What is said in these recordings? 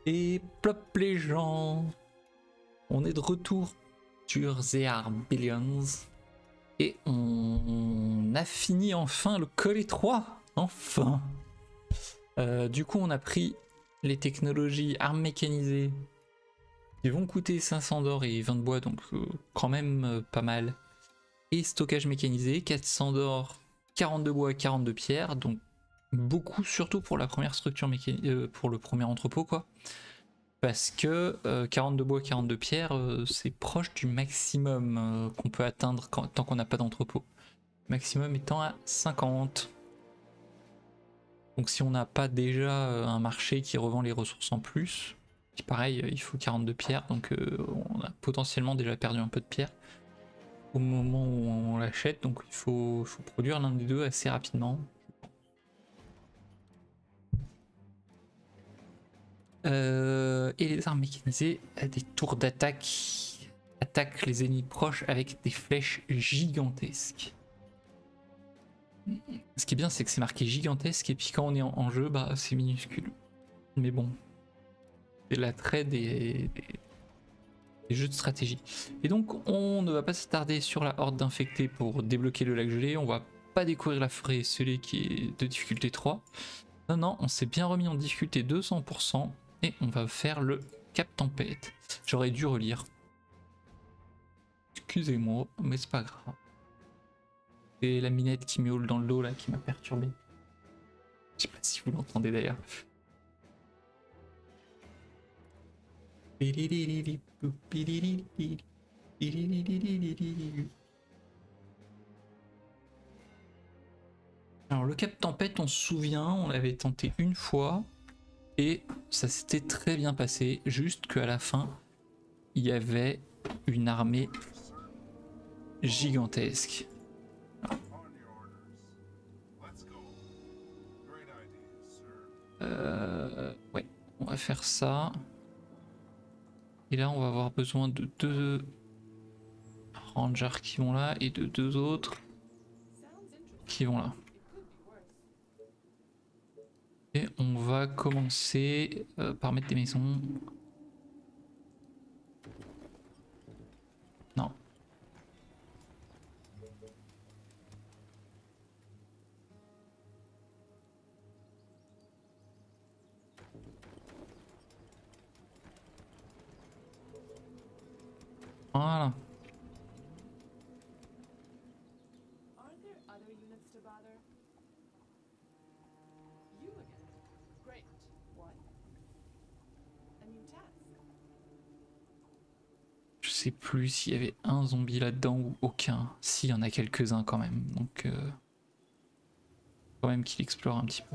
Et plop les gens, on est de retour sur The Billions et on a fini enfin le colis 3, enfin. Du coup on a pris les technologies armes mécanisées qui vont coûter 500 d'or et 20 de bois, donc quand même pas mal. Et stockage mécanisé, 400 d'or, 40 de bois, 40 de pierre, donc beaucoup surtout pour la première structure mécanisée, pour le premier entrepôt quoi. Parce que 40 de bois, 40 de pierre, c'est proche du maximum qu'on peut atteindre tant qu'on n'a pas d'entrepôt. Maximum étant à 50. Donc si on n'a pas déjà un marché qui revend les ressources en plus, pareil, il faut 40 de pierre, donc on a potentiellement déjà perdu un peu de pierre au moment où on l'achète, donc il faut produire l'un des deux assez rapidement. Et les armes mécanisées, des tours d'attaque attaquent les ennemis proches avec des flèches gigantesques. Ce qui est bien, c'est que c'est marqué gigantesque et puis quand on est en jeu, bah c'est minuscule. Mais bon, c'est l'attrait des jeux de stratégie. Et donc on ne va pas s'attarder sur la horde d'infectés pour débloquer le lac gelé, on va pas découvrir la forêt scellée qui est de difficulté 3. Non, non, on s'est bien remis en difficulté 200% et on va faire le cap tempête. J'aurais dû relire. Excusez-moi, mais c'est pas grave. C'est la minette qui miaule dans le dos là qui m'a perturbé. Je sais pas si vous l'entendez d'ailleurs. Alors le cap tempête, on se souvient, on l'avait tenté une fois et ça s'était très bien passé, juste qu'à la fin il y avait une armée gigantesque. Ouais, on va faire ça. Et là on va avoir besoin de 2 rangers qui vont là et de 2 autres qui vont là. Et on va commencer par mettre des maisons. Non. Voilà. Je sais plus s'il y avait un zombie là-dedans ou aucun. Si, il y en a quelques-uns quand même. Donc, quand même qu'il explore un petit peu.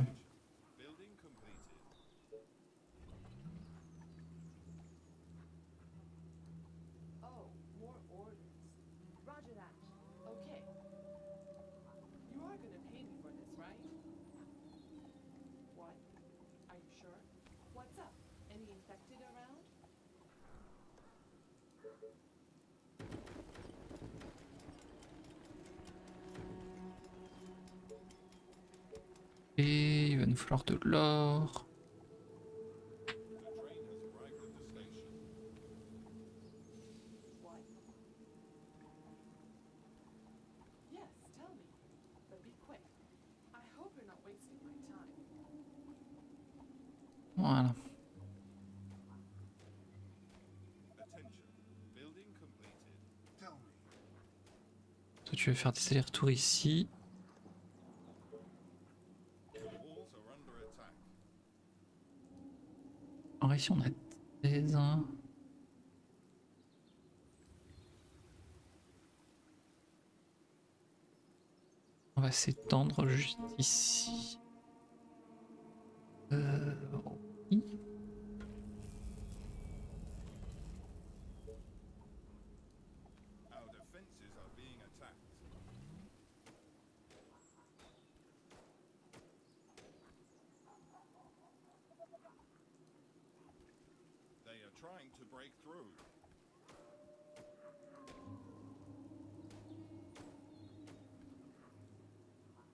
Et il va nous falloir de l'or. Voilà. Toi tu vas faire des allers-retours ici. Alors ici on a 13. On va s'étendre juste ici. Oui.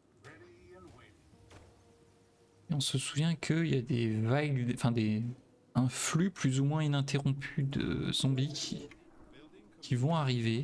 Et on se souvient qu'il y a des vagues, enfin des un flux plus ou moins ininterrompu de zombies qui vont arriver.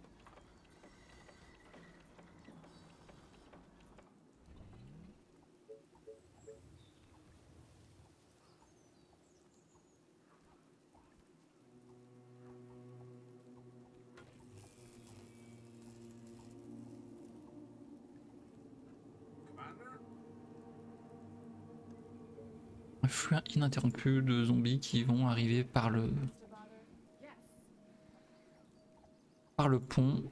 Un flux ininterrompu de zombies qui vont arriver par le pont.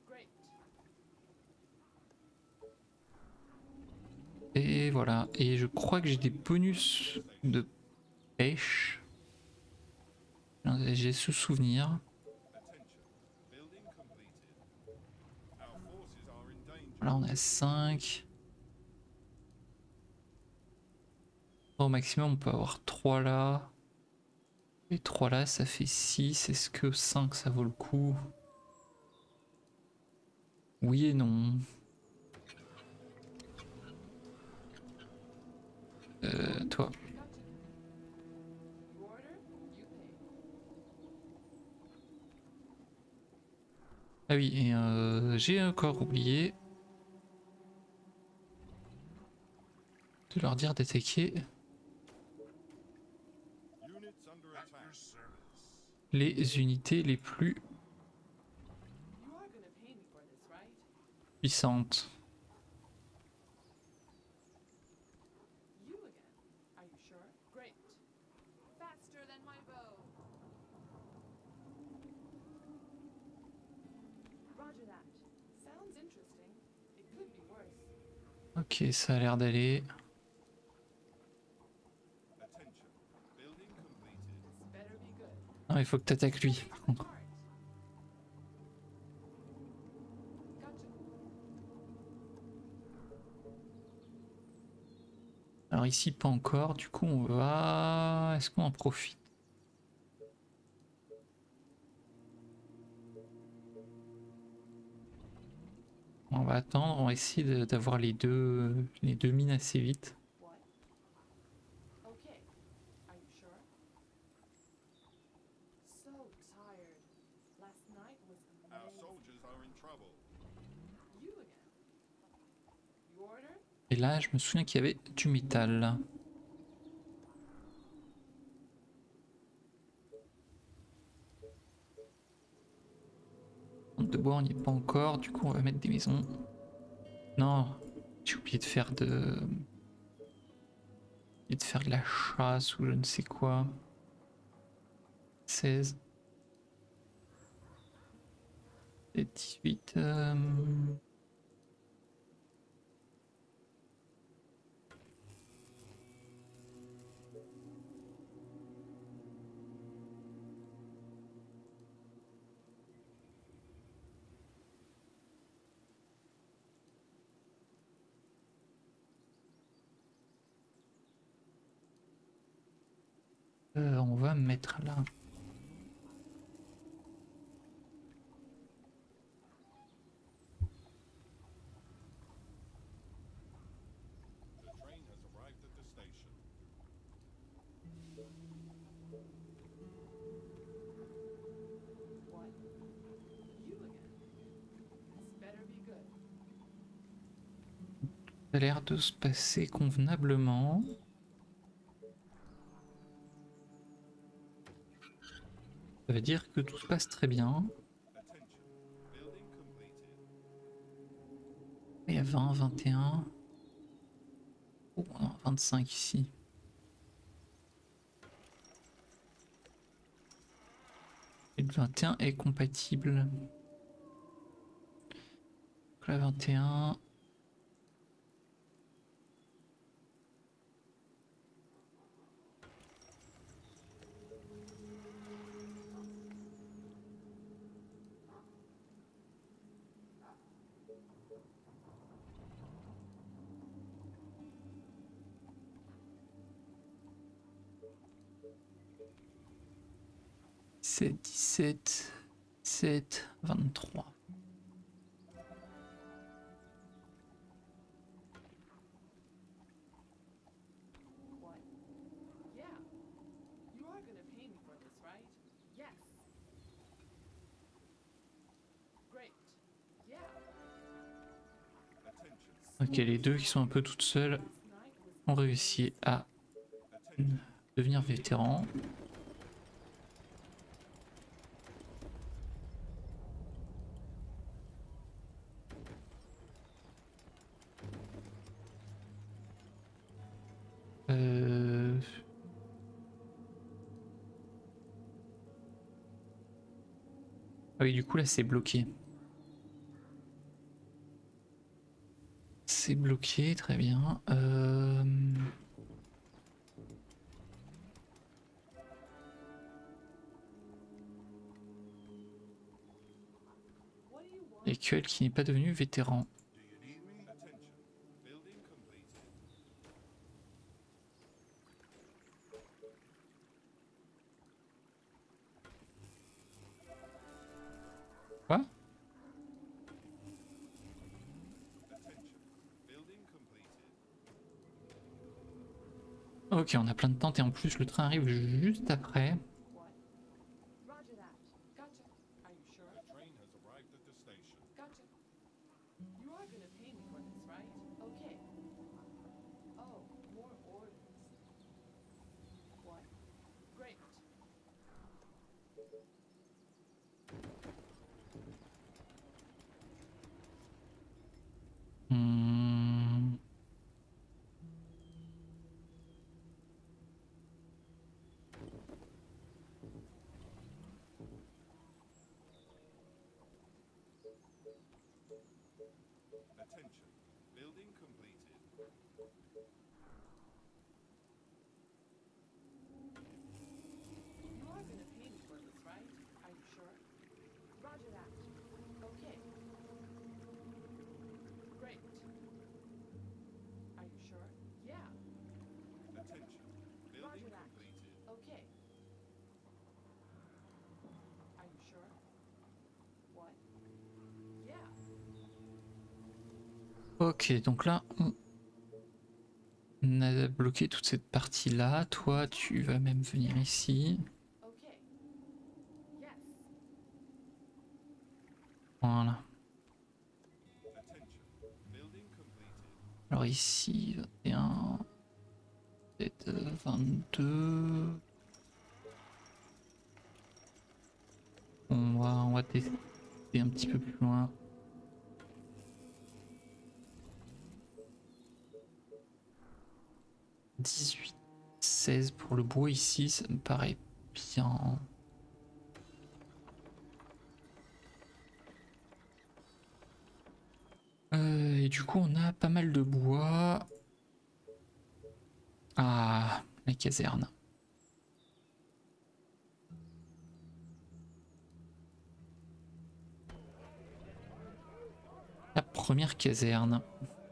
Et voilà, et je crois que j'ai des bonus de pêche. J'ai ce souvenir. Là on est à 5. Au maximum on peut avoir 3 là. Et 3 là ça fait 6. Est-ce que 5 ça vaut le coup? Oui et non. Toi. Ah oui, et j'ai encore oublié de leur dire d'attaquer les unités les plus puissantes. Ok, ça a l'air d'aller. Non, il faut que tu attaques lui, par contre. Alors ici, pas encore. Du coup, on va... Est-ce qu'on en profite? On va attendre. On va essayer d'avoir les deux mines assez vite. Et là, je me souviens qu'il y avait du métal. De bois, on n'y est pas encore. Du coup, on va mettre des maisons. Non, j'ai oublié de faire de la chasse ou je ne sais quoi. 16. Et 18. On va mettre là. Ça a l'air de se passer convenablement. Ça veut dire que tout se passe très bien. Il y a 20, 21. Oh, non, 25 ici. Et le 21 est compatible. Donc là, 21. C'est 17, 7, 23. Ok, les deux qui sont un peu toutes seules ont réussi à devenir vétérans. Ah oui, du coup là c'est bloqué. C'est bloqué, très bien. Equel qui n'est pas devenu vétéran. Quoi? Ok, on a plein de tentes et en plus le train arrive juste après. Hmm. Ok, donc là on a bloqué toute cette partie là. Toi tu vas même venir ici. Voilà. Alors ici 21, peut-être 22. On va tester un petit peu plus loin. 18, 16 pour le bois ici, ça me paraît bien. Et du coup, on a pas mal de bois. Ah, la caserne. La première caserne.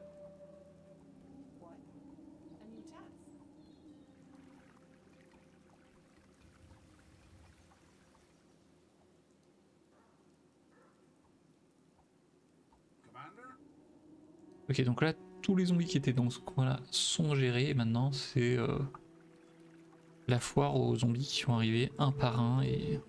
Ok, donc là, tous les zombies qui étaient dans ce coin-là sont gérés. Et maintenant, c'est la foire aux zombies qui sont arrivés un par un et...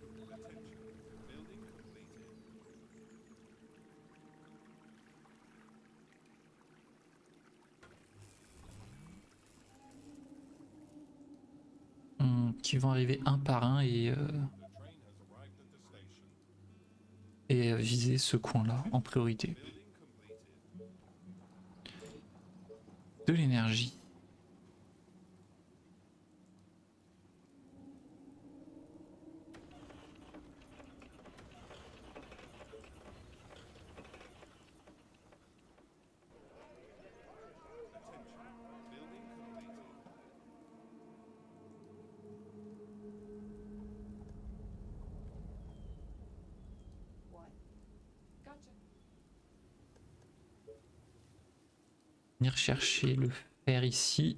qui vont arriver un par un et viser ce coin-là en priorité. De l'énergie. Venir chercher le fer ici.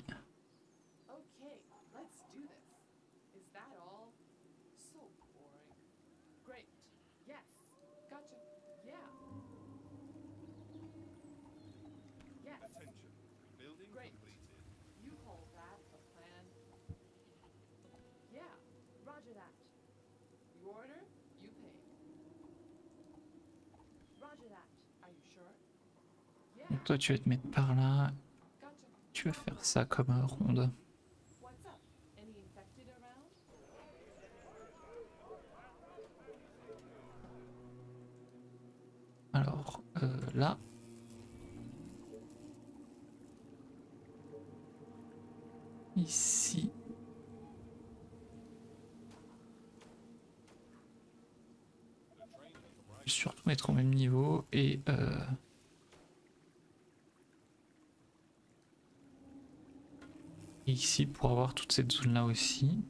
toi tu vas te mettre par là. Tu vas faire ça comme ronde. Alors là. Ici. Surtout mettre au même niveau et ici pour avoir toute cette zone là aussi.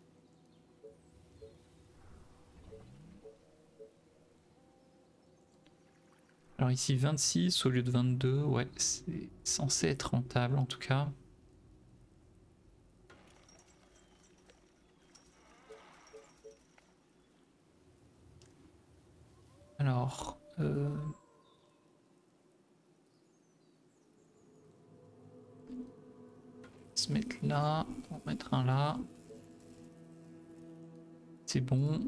Alors ici 26 au lieu de 22, ouais, c'est censé être rentable en tout cas. Alors, se mettre là, on va mettre un là. C'est bon.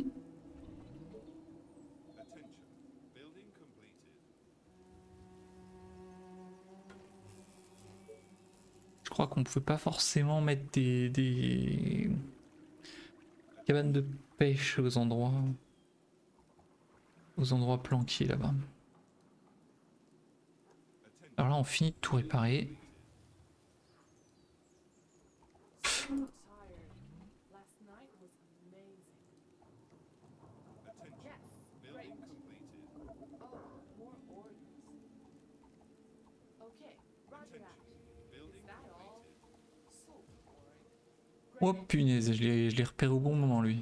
Je crois qu'on pouvait pas forcément mettre des cabanes de pêche aux endroits planqués là-bas. Alors là on finit de tout réparer. Oh punaise, je l'ai repéré au bon moment lui.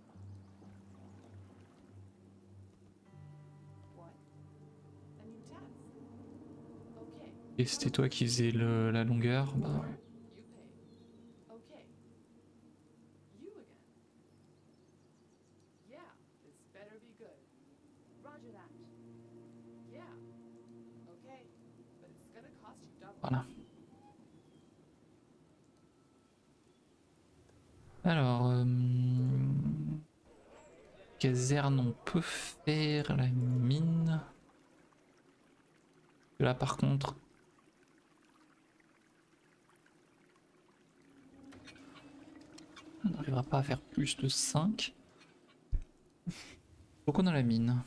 Et c'était toi qui faisais la longueur, bah... Voilà. Alors... caserne, on peut faire la mine. Là par contre... on n'arrivera pas à faire plus de 5. Donc on a la mine.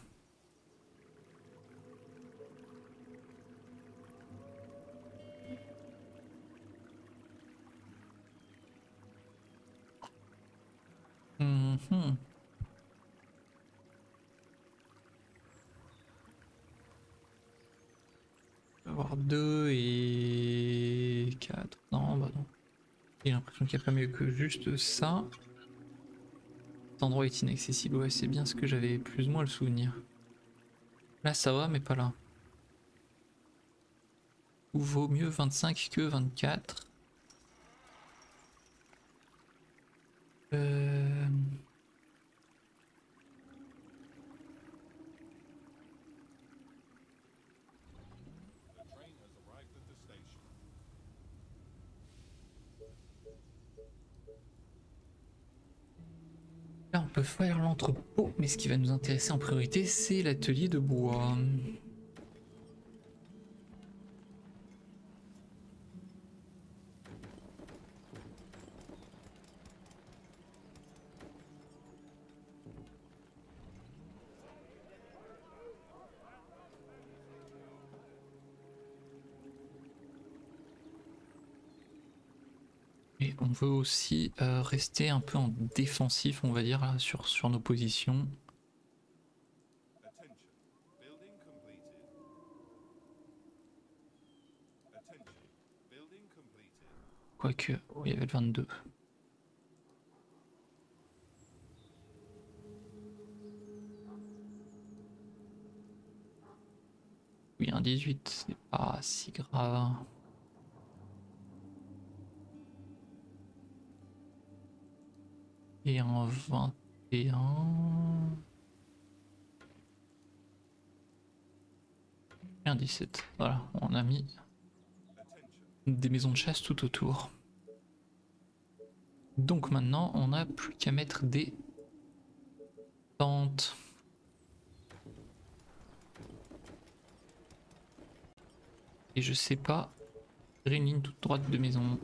On va avoir 2 et 4. Non, bah non. J'ai l'impression qu'il n'y a pas mieux que juste ça. Cet endroit est inaccessible, ouais, c'est bien ce que j'avais plus ou moins le souvenir. Là ça va, mais pas là. Ou vaut mieux 25 que 24. Là on peut faire l'entrepôt, mais ce qui va nous intéresser en priorité c'est l'atelier de bois. Et on veut aussi rester un peu en défensif, on va dire, là, sur nos positions. Quoique, oh, il y avait le 22. Oui, un 18, c'est pas si grave. Et un 21. Et un 17. Voilà, on a mis des maisons de chasse tout autour. Donc maintenant, on n'a plus qu'à mettre des tentes. Et je sais pas, une ligne toute droite de maison.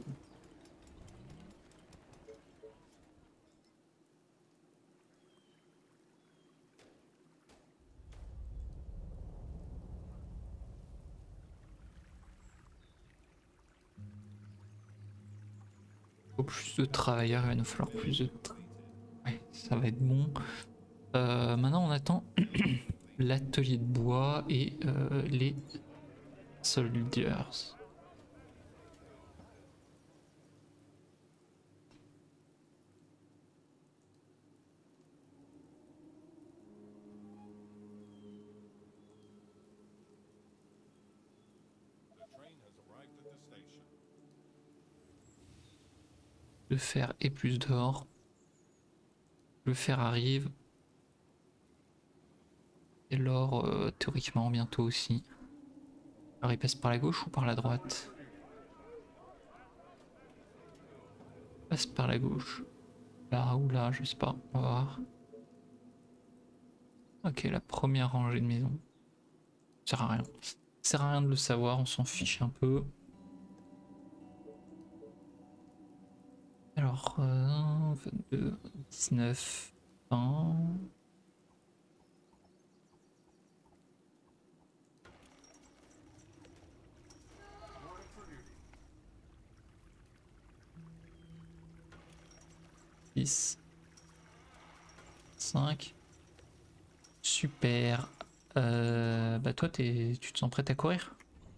Faut plus de travailleurs, il va nous falloir plus de... Ouais, ça va être bon. Maintenant on attend l'atelier de bois et les soldiers. Le fer et plus d'or. Le fer arrive. Et l'or théoriquement bientôt aussi. Alors il passe par la gauche ou par la droite? Il passe par la gauche. Là ou là, je sais pas. On va voir. Ok, la première rangée de maison. Ça sert à rien. Ça sert à rien de le savoir, on s'en fiche un peu. Alors, 22, 19, 20. Dix, 5. Super. Bah toi, tu te sens prête à courir?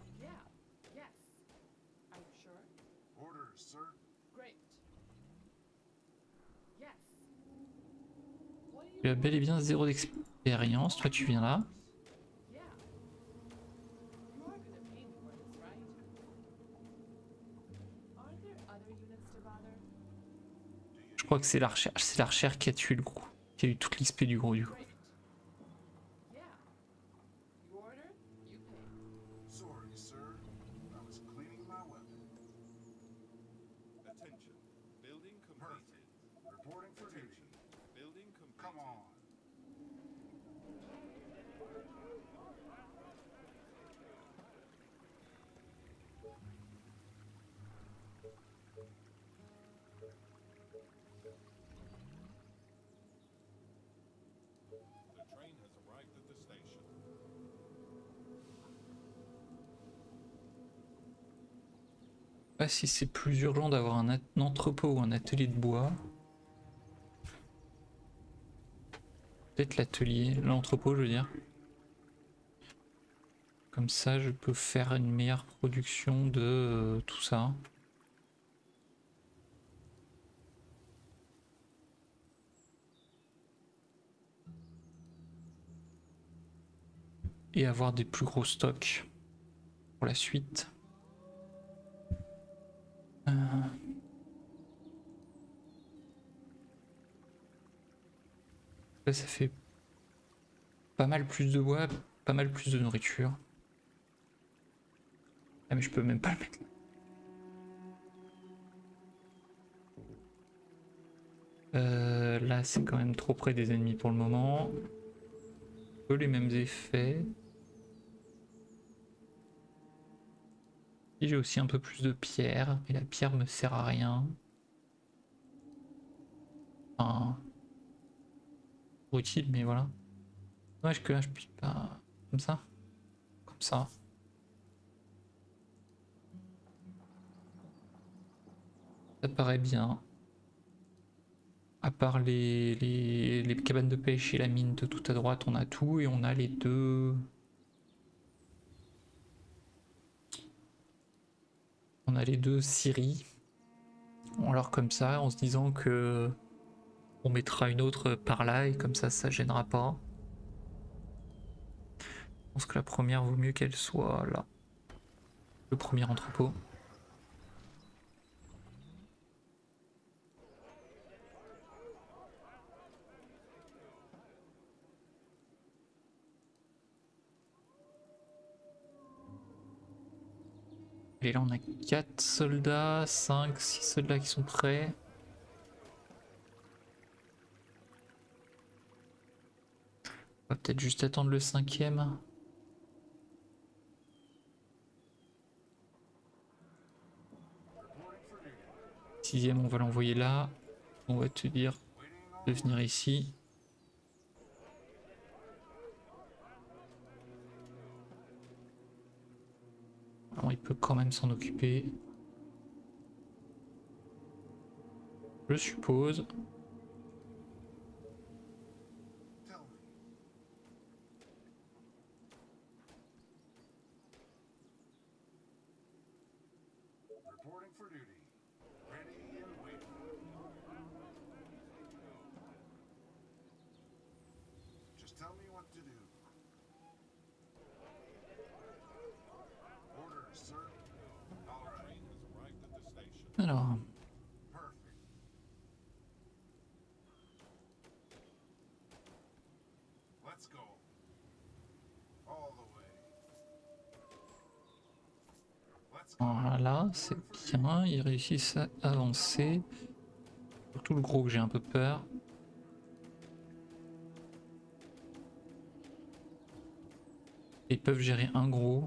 Tu as bel et bien 0 d'expérience. Toi, tu viens là. Je crois que c'est l'archère qui a tué le gros. Qui a eu toute l'XP du gros du coup. Pas si c'est plus urgent d'avoir un entrepôt ou un atelier de bois. Peut-être l'atelier, l'entrepôt je veux dire. Comme ça je peux faire une meilleure production de tout ça. Et avoir des plus gros stocks pour la suite. Là ça fait pas mal plus de bois, pas mal plus de nourriture. Ah mais je peux même pas le mettre là. Là c'est quand même trop près des ennemis pour le moment. Un peu les mêmes effets. Et j'ai aussi un peu plus de pierre, mais la pierre me sert à rien. Enfin, utile, mais voilà. Dommage que là je puisse pas comme ça. Comme ça. Ça paraît bien. À part les cabanes de pêche et la mine de tout à droite, on a tout et on a les deux. On a les deux scieries. Alors comme ça, en se disant que on mettra une autre par là et comme ça gênera pas. Je pense que la première vaut mieux qu'elle soit là. Le premier entrepôt. Et là on a 4 soldats, 5, 6 soldats qui sont prêts. On va peut-être juste attendre le cinquième. 6ème, on va l'envoyer là. On va te dire de venir ici. Alors, il peut quand même s'en occuper. Je suppose. Alors. Voilà, c'est bien, ils réussissent à avancer. Surtout le gros que j'ai un peu peur. Ils peuvent gérer un gros.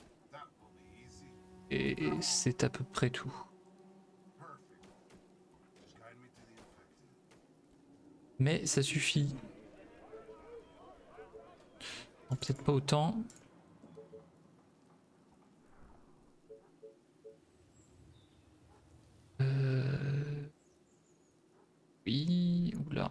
Et c'est à peu près tout. Mais ça suffit. Peut-être pas autant. Oui, oula.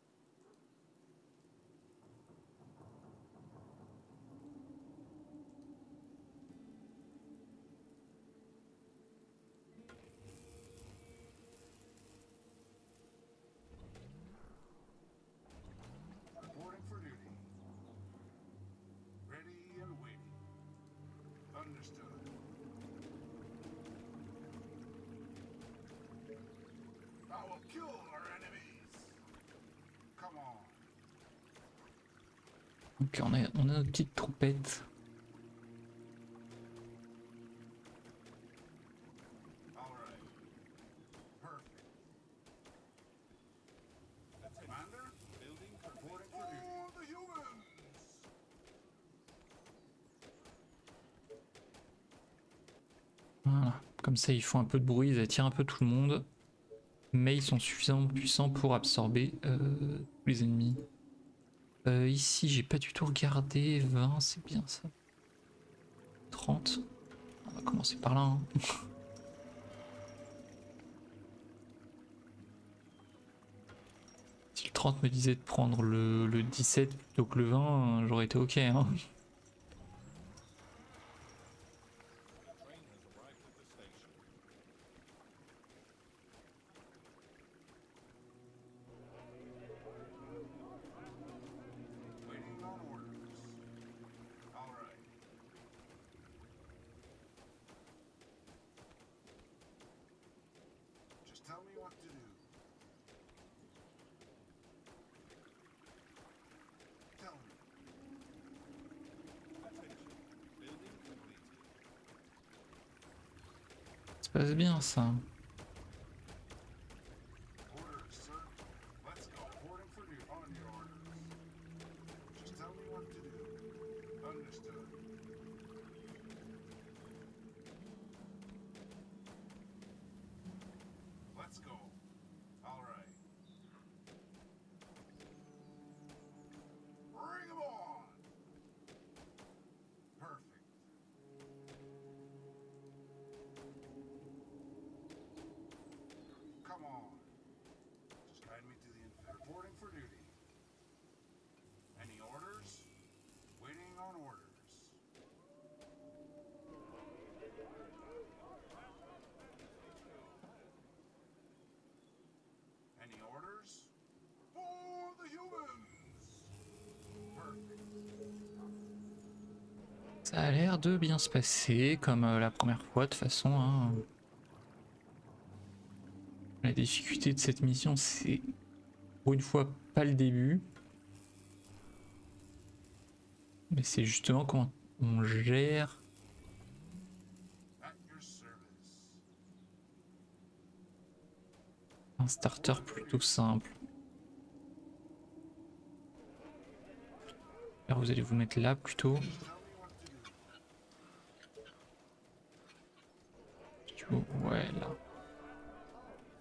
Ok, on a notre petite troupette. Voilà, comme ça ils font un peu de bruit, ils attirent un peu tout le monde. Mais ils sont suffisamment puissants pour absorber tous les ennemis. Ici, j'ai pas du tout regardé. 20, c'est bien ça. 30. On va commencer par là. Hein. Si le 30 me disait de prendre le 17 plutôt que le 20, j'aurais été ok. Hein. Ça passe bien ça. Ça a l'air de bien se passer, comme la première fois de toute façon. Hein. La difficulté de cette mission, c'est pour une fois pas le début. Mais c'est justement comment on gère. Un starter plutôt simple. Alors vous allez vous mettre là plutôt. Ouais, là.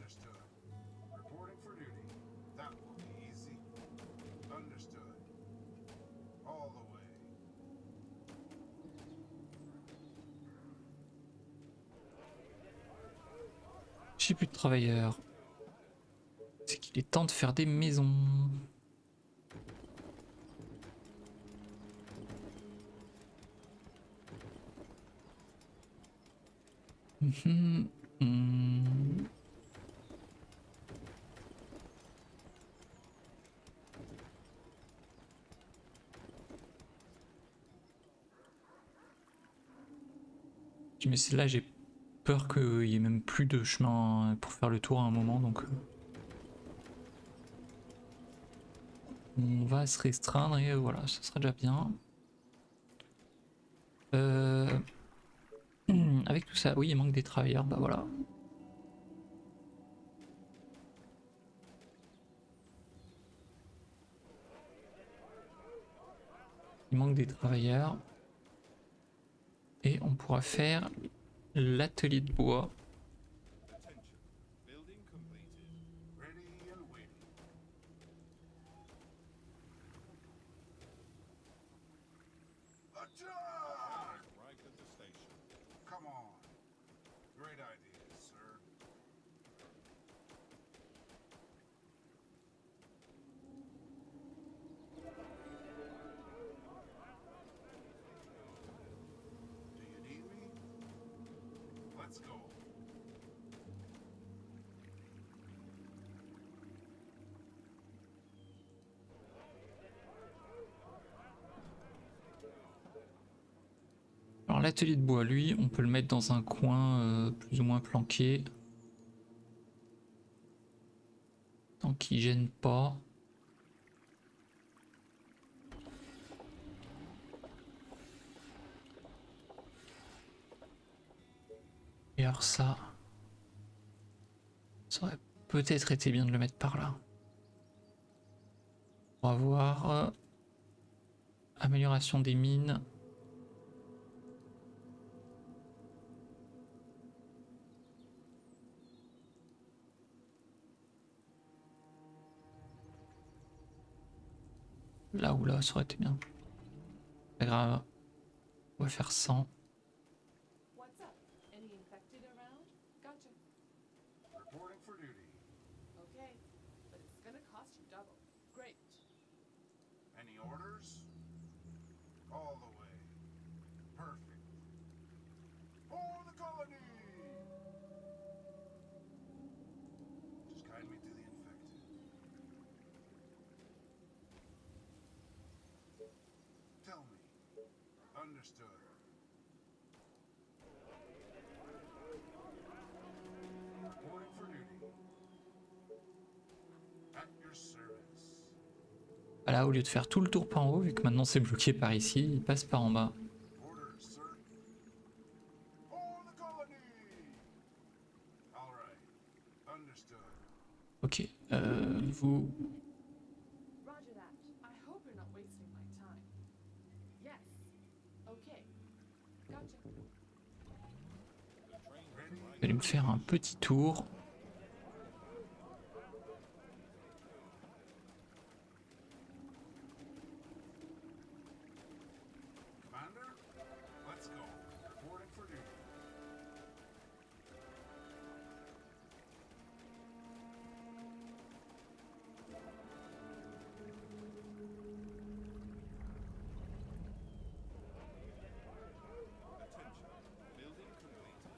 Understood. Reporting for duty. That will be easy. Understood. All the way. J'ai plus de travailleurs. C'est qu'il est temps de faire des maisons. Mhm, mhm. Mais là j'ai peur qu'il y ait même plus de chemin pour faire le tour à un moment, donc on va se restreindre et voilà, ça sera déjà bien. Avec tout ça, oui, il manque des travailleurs, bah voilà. Il manque des travailleurs. Et on pourra faire l'atelier de bois. Attention. Building completed. Ready and waiting. Attack! Right at the station. Come on. Great idea, sir. Do you need me? Let's go. Alors l'atelier de bois, lui, on peut le mettre dans un coin plus ou moins planqué. Tant qu'il gêne pas. Et alors ça aurait peut-être été bien de le mettre par là. On va voir. Amélioration des mines. Là ou là, ça aurait été bien. Pas grave. On va faire 100. What's up? Any infected around? Gotcha. Reporting for duty. Okay, but it's gonna cost you double. Great. Any orders? All the way. Perfect. For the colony! Just guide me to the infected. Tell me. Understood. Reporting for duty. At your service. Voilà, au lieu de faire tout le tour par en haut, vu que maintenant c'est bloqué par ici, il passe par en bas. Orders, sir. For the colony! All right. Understood. Ok, vous... Roger that. I hope you're not wasting my time. Yes. Okay. Gotcha. Vous allez me faire un petit tour. Commander, let's go. Reporting for duty. Attention. Building completed.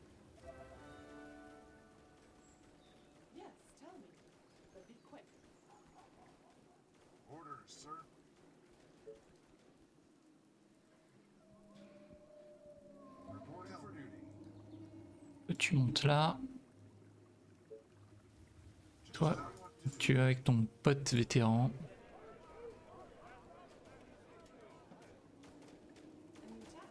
Yes, tell me. But be quick. Orders, sir. Reporting for duty. Tu montes là. Toi, tu es avec ton pote vétéran. A new task.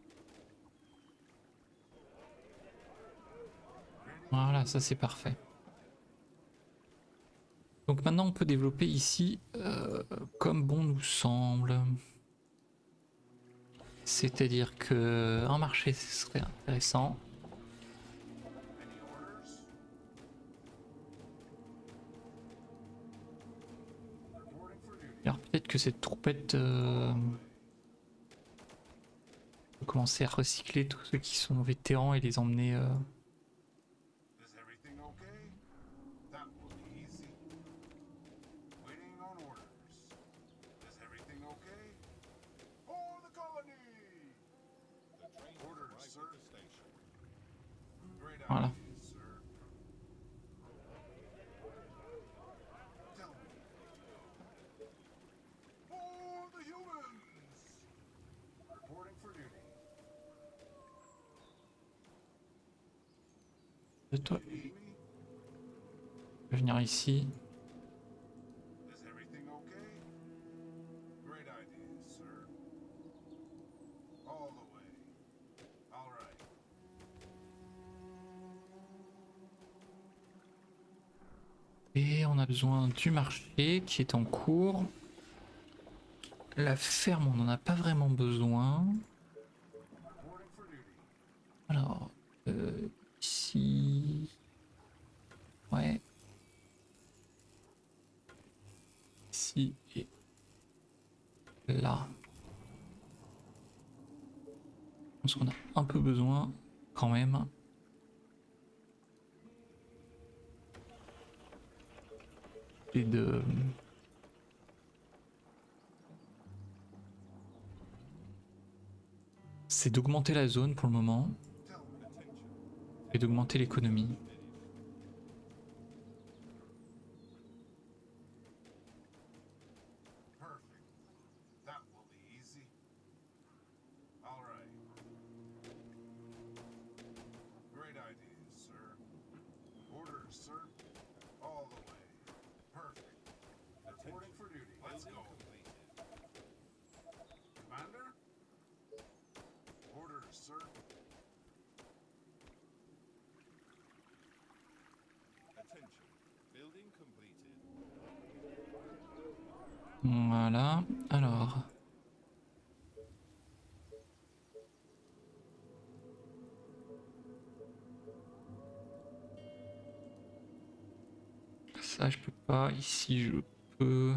Voilà, ça c'est parfait. Donc maintenant on peut développer ici comme bon nous semble. C'est-à-dire que un marché ce serait intéressant. Any orders? Peut-être que cette troupette peut commencer à recycler tous ceux qui sont vétérans et les emmener. Is everything okay? That will be easy. Waiting on orders. Is everything okay? For the colony! Orders, sir. Great Voilà. idea, sir. Tell me. For the humans! Reporting for duty. De toi, You need me? je vais venir ici. Is everything okay? Great idea, sir. All the way. All right. Et on a besoin du marché qui est en cours. La ferme, on n'en a pas vraiment besoin. Reporting for duty. Alors, ici. Ouais. Ici et là. Je pense qu'on a un peu besoin quand même. Et de. C'est d'augmenter la zone pour le moment Tell me. et d'augmenter l'économie. Perfect. That will be easy. All right. Great idea, sir. Orders, sir. All the way. Perfect. Reporting for duty. Let's go. Commander? Orders, sir. Attention. Building completed. Voilà. Alors. Ça, je peux pas. Ici, je peux.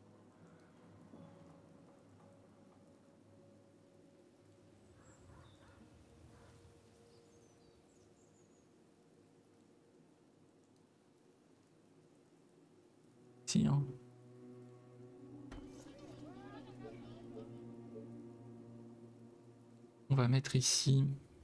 Si, hein. On va mettre ici.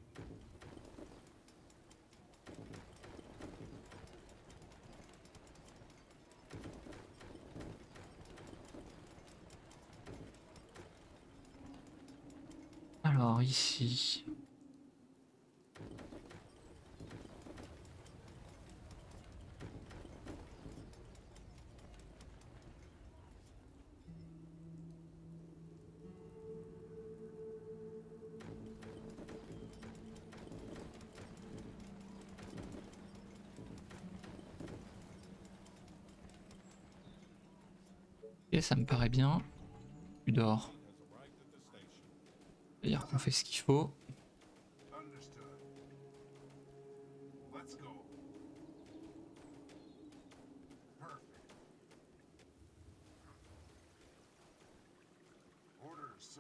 Alors ici. Et ça me paraît bien. Tu dors. C'est-à-dire qu'on fait ce qu'il faut. Understood. Let's go. Perfect. Orders, sir.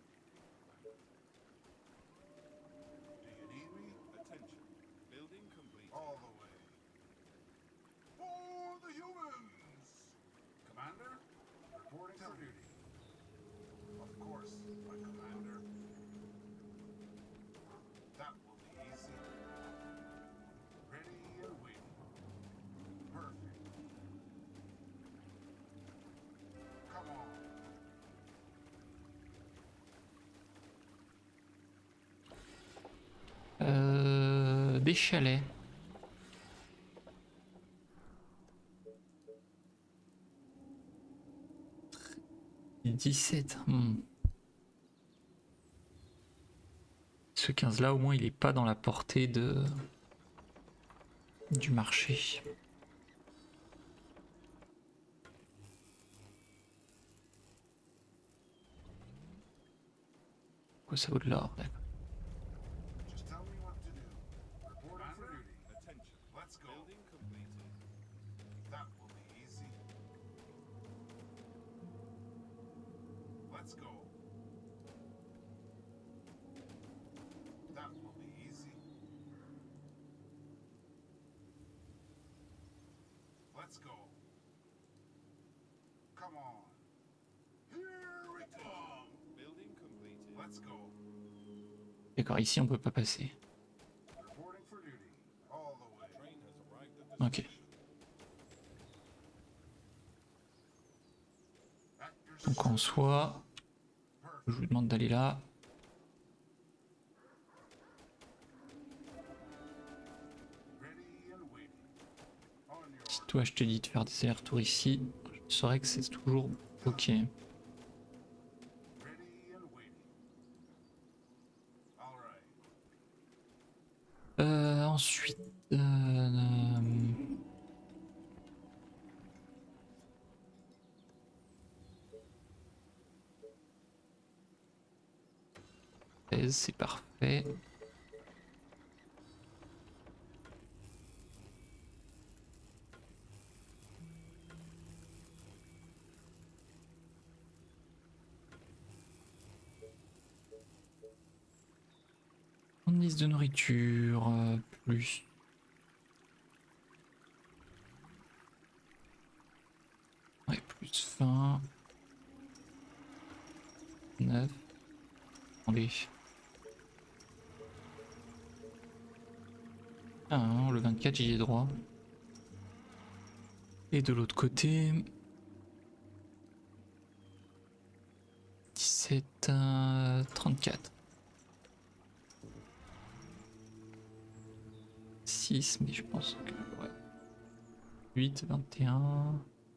Do you need me? Attention. Building completed. All the way. For the humans! Commander, reporting for duty. Of course, my commander. That will be easy. Ready and waiting. Perfect. Come on. Des chalets. « 17. Ce 15 là, au moins, il est pas dans la portée de du marché. Quoi, ça vaut de l'or, d'accord. Just tell me what to do. Reporting for duty. Attention. Let's go. Building completed. That will be easy. Let's go. That will be easy. Let's go. Come on. Here we come. Building completed. Let's go. D'accord, ici on peut pas passer. Reporting for duty. All the way. Train has arrived at the Ok. station. At your Donc en service. soi, je vous demande d'aller là. Ready and waiting. On your Si toi je te dis de faire des allers-retours ici, je saurais que c'est toujours ok. ready and waiting. All right. Ensuite, c'est parfait. Une liste de nourriture, plus. Ouais, plus faim. 9. Attendez. Ah, hein, le 24, j'y ai droit. Et de l'autre côté. 17, 34. 6, mais je pense que. Ouais. 8, 21.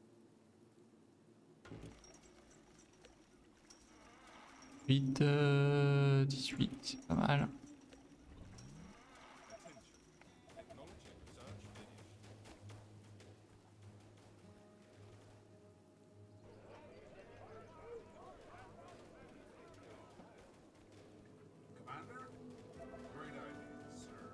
8, 18, c'est pas mal. Attention. Technology research finished. Commander? Great idea, sir.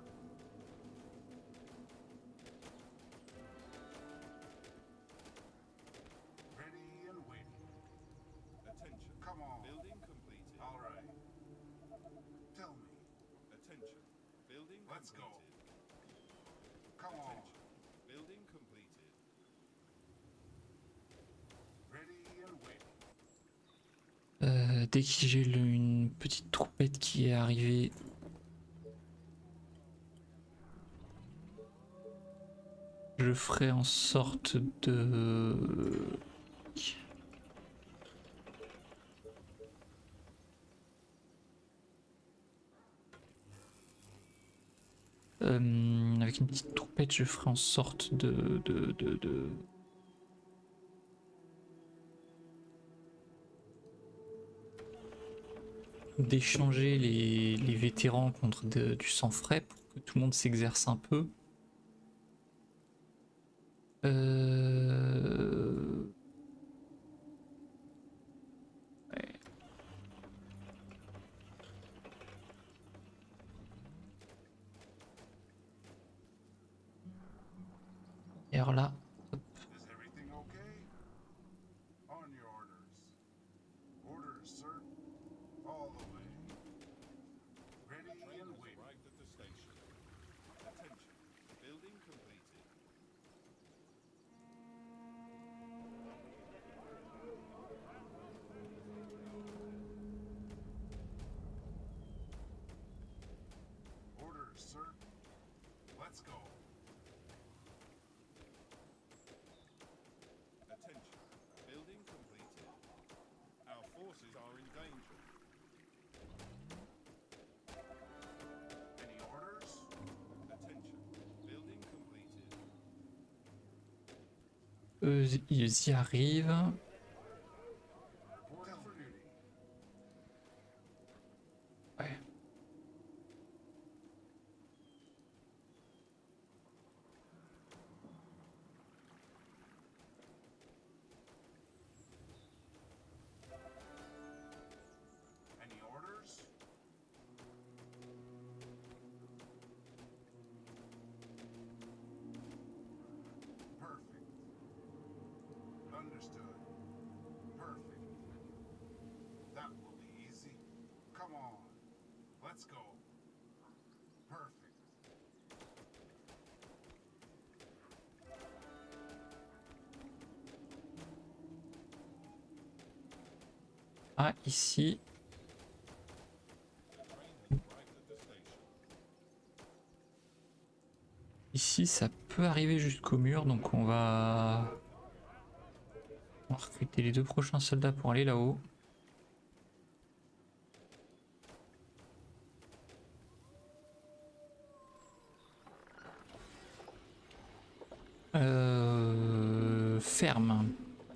Ready and waiting. Attention. Come on. Building completed. All right. Tell me. Attention. Building Let's go. completed. Come on. Attention. Building completed. Ready and waiting. Dès que j'ai une petite troupette qui est arrivée. Je ferai en sorte de. Avec une petite troupette, je ferai en sorte d'échanger les vétérans contre du sang frais pour que tout le monde s'exerce un peu. Ouais. Et alors là, Is everything okay? On your orders. Orders, sir. All the way. Ready Train and has waiting. arrived at the station. Attention. Building completed. Orders, sir. Let's go. Attention. Building completed. Our forces are in danger. Any orders? Attention. Building completed. ils y arrivent. Reporting for duty. Ouais. Any orders? Perfect. Understood. Perfect. Come on. Let's go. Perfect. Ah, ici. Ici, ça peut arriver jusqu'au mur, donc on va recruter les 2 prochains soldats pour aller là-haut. Ferme.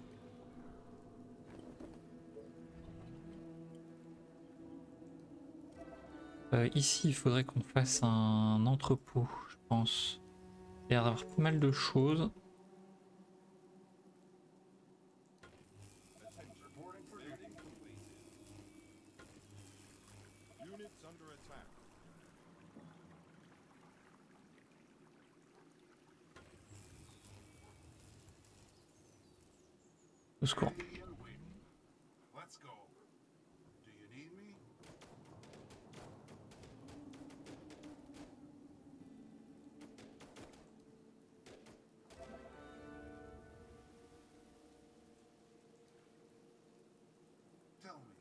Ici, il faudrait qu'on fasse un entrepôt, je pense. Il y a l'air d'avoir pas mal de choses. Reporting for building completed. Units under attack. Au secours. Ready and waiting. Let's go. Do you need me? Tell me.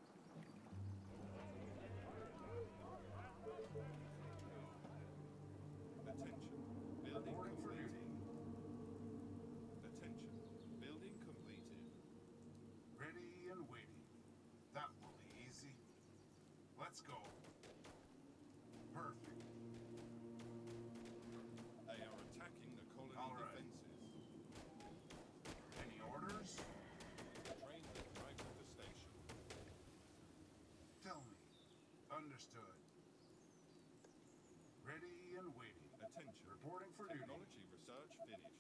Attention. Building completed. Attention. Building completed. Ready and waiting. That will be easy. Let's go. Perfect. They are attacking the colony All right. defenses. Any orders? Train them right at the station. Tell me. Understood. Ready and waiting. Attention. Reporting for duty. Technology research finished.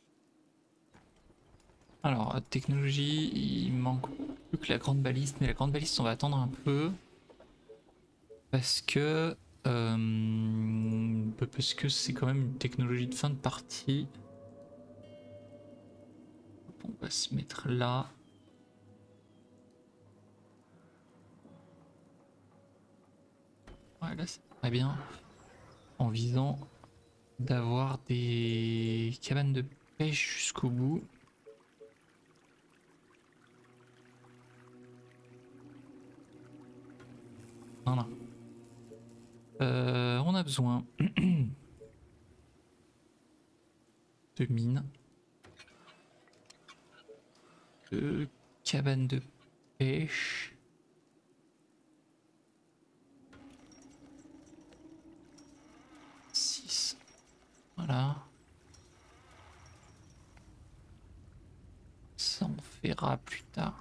Alors, technologie, il manque plus que la grande baliste, mais la grande baliste, on va attendre un peu. Parce que c'est quand même une technologie de fin de partie. On va se mettre là. Ouais, là c'est très bien. En visant d'avoir des cabanes de pêche jusqu'au bout. Voilà. On a besoin de mines, de cabanes de pêche. Voilà. Ça on verra plus tard.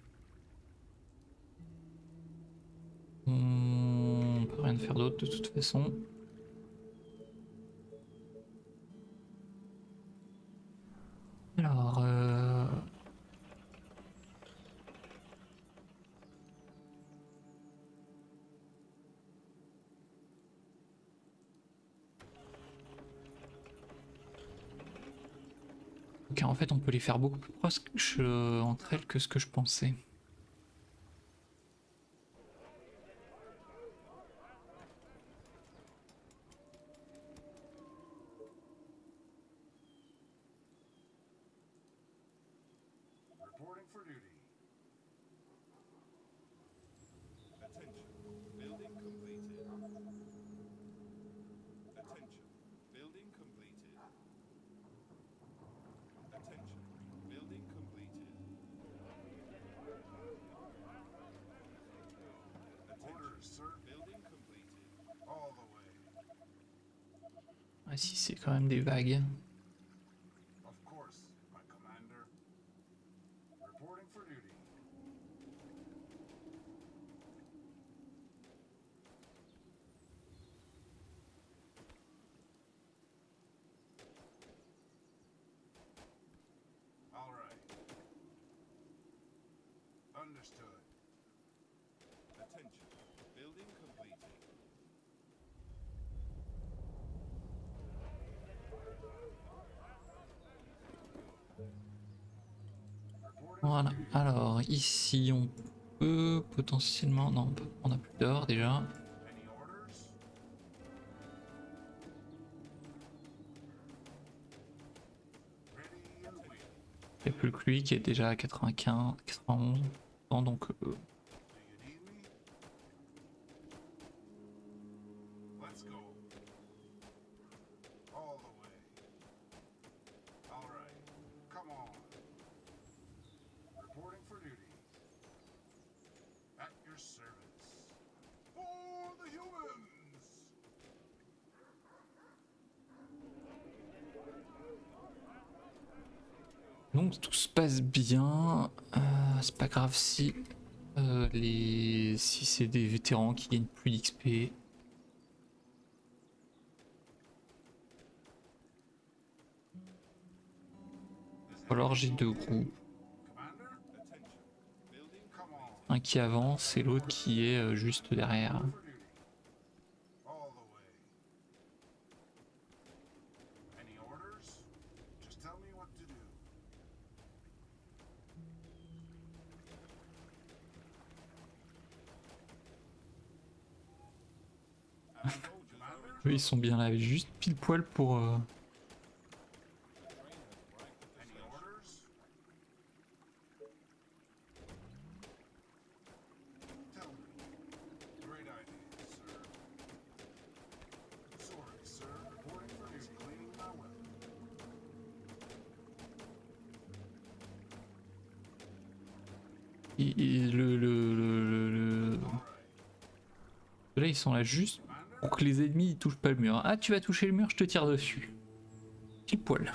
On peut rien faire d'autre de toute façon. Alors ok, en fait on peut les faire beaucoup plus proches entre elles que ce que je pensais. Reporting for duty. Attention. Building completed. Attention. Building completed. Attention. Building completed. Orders, sir. Building completed. All the way. Ah si, c'est quand même des vagues. Of course, my commander. Reporting for duty. All right. Understood. Attention. Building completed. Reporting Voilà. Alors ici on peut potentiellement... Non, on a plus d'or déjà. Any orders? Ready and waiting. Il n'y a plus que lui qui est déjà à 95, 91. Donc Do you need me? Let's go. All the way. All right. Come on. Reporting for duty. At your service. For the humans! donc tout se passe bien. C'est pas grave si si c'est des vétérans qui gagnent plus d'XP. Alors j'ai deux groupes, Commander? Attention. Building Come on. un qui avance et l'autre qui est juste derrière. For duty. All the way. Any orders? Just tell me what to do. our soldiers are in Eux ils sont bien là, juste pile poil pour... train has bragged at the Any station. orders? Tell me. Great idea, sir. Sorry, sir. Reporting for duty. Cleaning my weapon. All All right. Là ils sont là juste Commander? pour que les ennemis ils touchent pas le mur. Ah tu vas toucher le mur, je te tire dessus. Pile poil.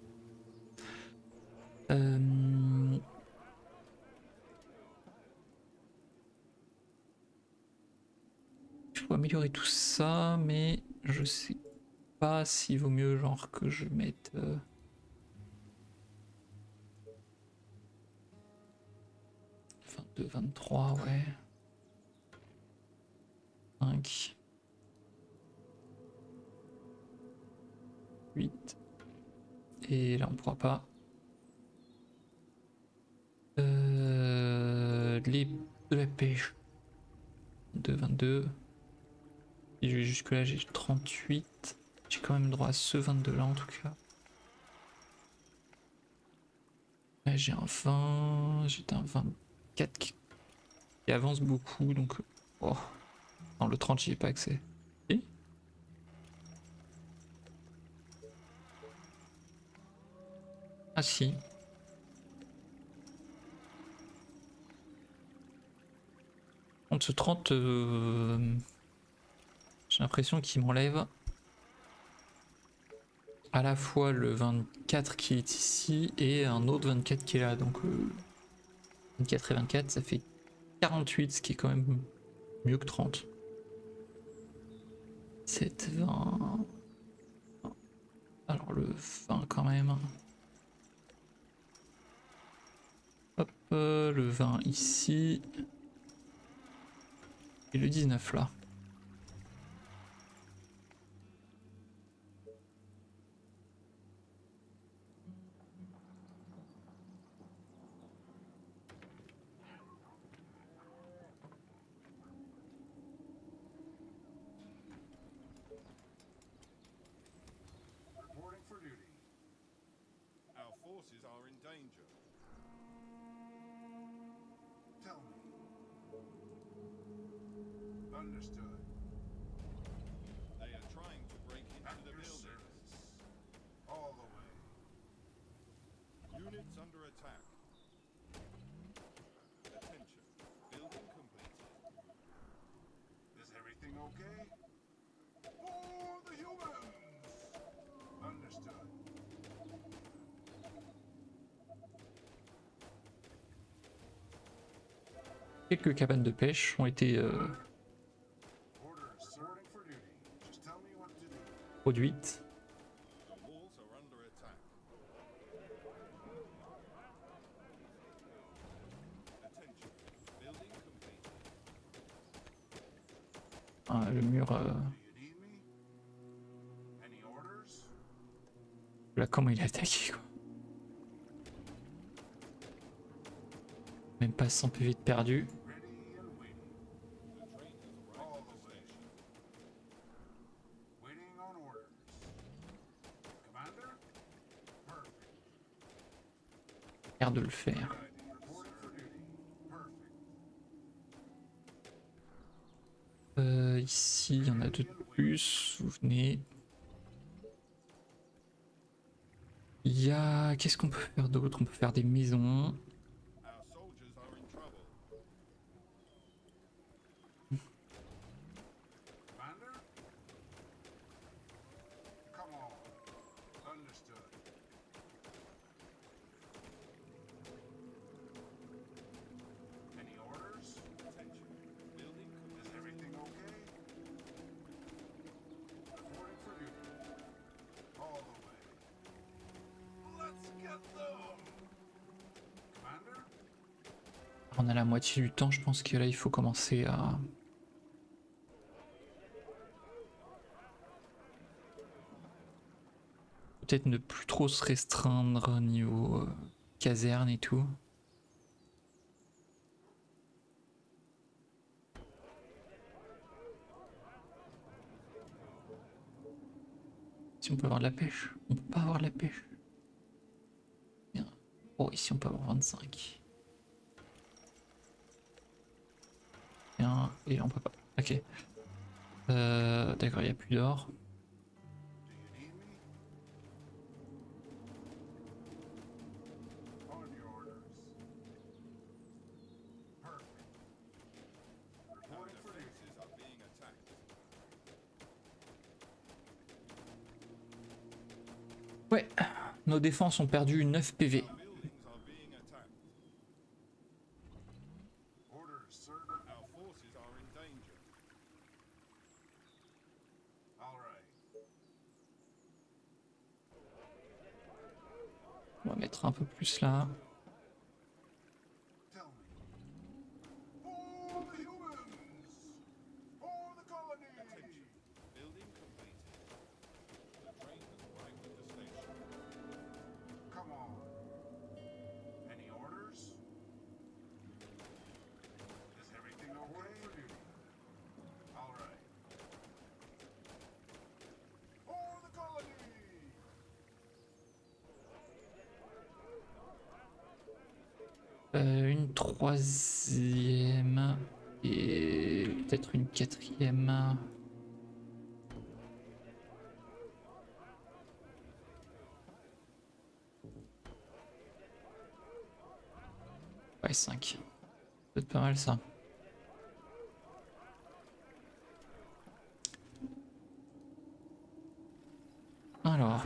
Il faut améliorer tout ça, mais je sais pas s'il vaut mieux genre que je mette... 22, 23, ouais. 5. 8. Et là on pourra pas. Les de la pêche. 2, 22. Et jusque là j'ai 38. J'ai quand même droit à ce 22 là en tout cas. Là j'ai un 20. J'ai un 24 qui avance beaucoup donc... Oh. Non, le 30 j'y ai pas accès. Si ? Ah si. Contre ce 30, j'ai l'impression qu'il m'enlève à la fois le 24 qui est ici et un autre 24 qui est là. Donc 24 et 24, ça fait 48, ce qui est quand même mieux que 30. 7, 20... Alors le 20 quand même. Hop, le 20 ici. Et le 19 là. Reporting for duty. Our forces are in danger. Tell me. Understood. They are trying to break into At the your building. service. All the way. Units under attack. Attention. Building completed. Is everything okay? For the humans! Understood. Quelques cabanes de pêche ont été Orders, sorting for duty. Just tell me what to do. produites. The walls are under attack. Attention. Building completed. Ah, le mur, Do you need me? Any orders? là comment il a attaqué quoi. Même pas 100 PV de perdu. Ready l'air de le faire. Reporting for duty. Perfect. Ici, il y en a deux de plus. Vous venez. Il y a... Qu'est-ce qu'on peut faire d'autre? On peut faire des maisons. Our soldiers are in trouble. Commander? Come on. Understood. Any orders? Attention. Building Is everything okay? Reporting for duty. All the way. Let's get them! Commander? On a la moitié du temps, je pense que là il faut commencer à... Peut-être ne plus trop se restreindre niveau caserne et tout. Si on peut avoir de la pêche, on peut pas avoir de la pêche. Bien. Oh, ici on peut avoir 25. Bien, et là on peut pas. Ok. D'accord, il n'y a plus d'or. Do you need me? On your orders. Perfect. Our Reporting for duty. defenses are being attacked. Ouais, nos défenses ont perdu 9 PV. Our buildings are being attacked. Orders, sir. Our forces are in danger. All right. On va mettre un peu plus là. Tell me. For the humans! For the colony! Building completed. The train has arrived at the station. Come on. Any orders? Is everything okay? For duty. All right. For the colony! Une troisième et peut-être une quatrième. Ouais, 5. Peut-être pas mal ça. Alors.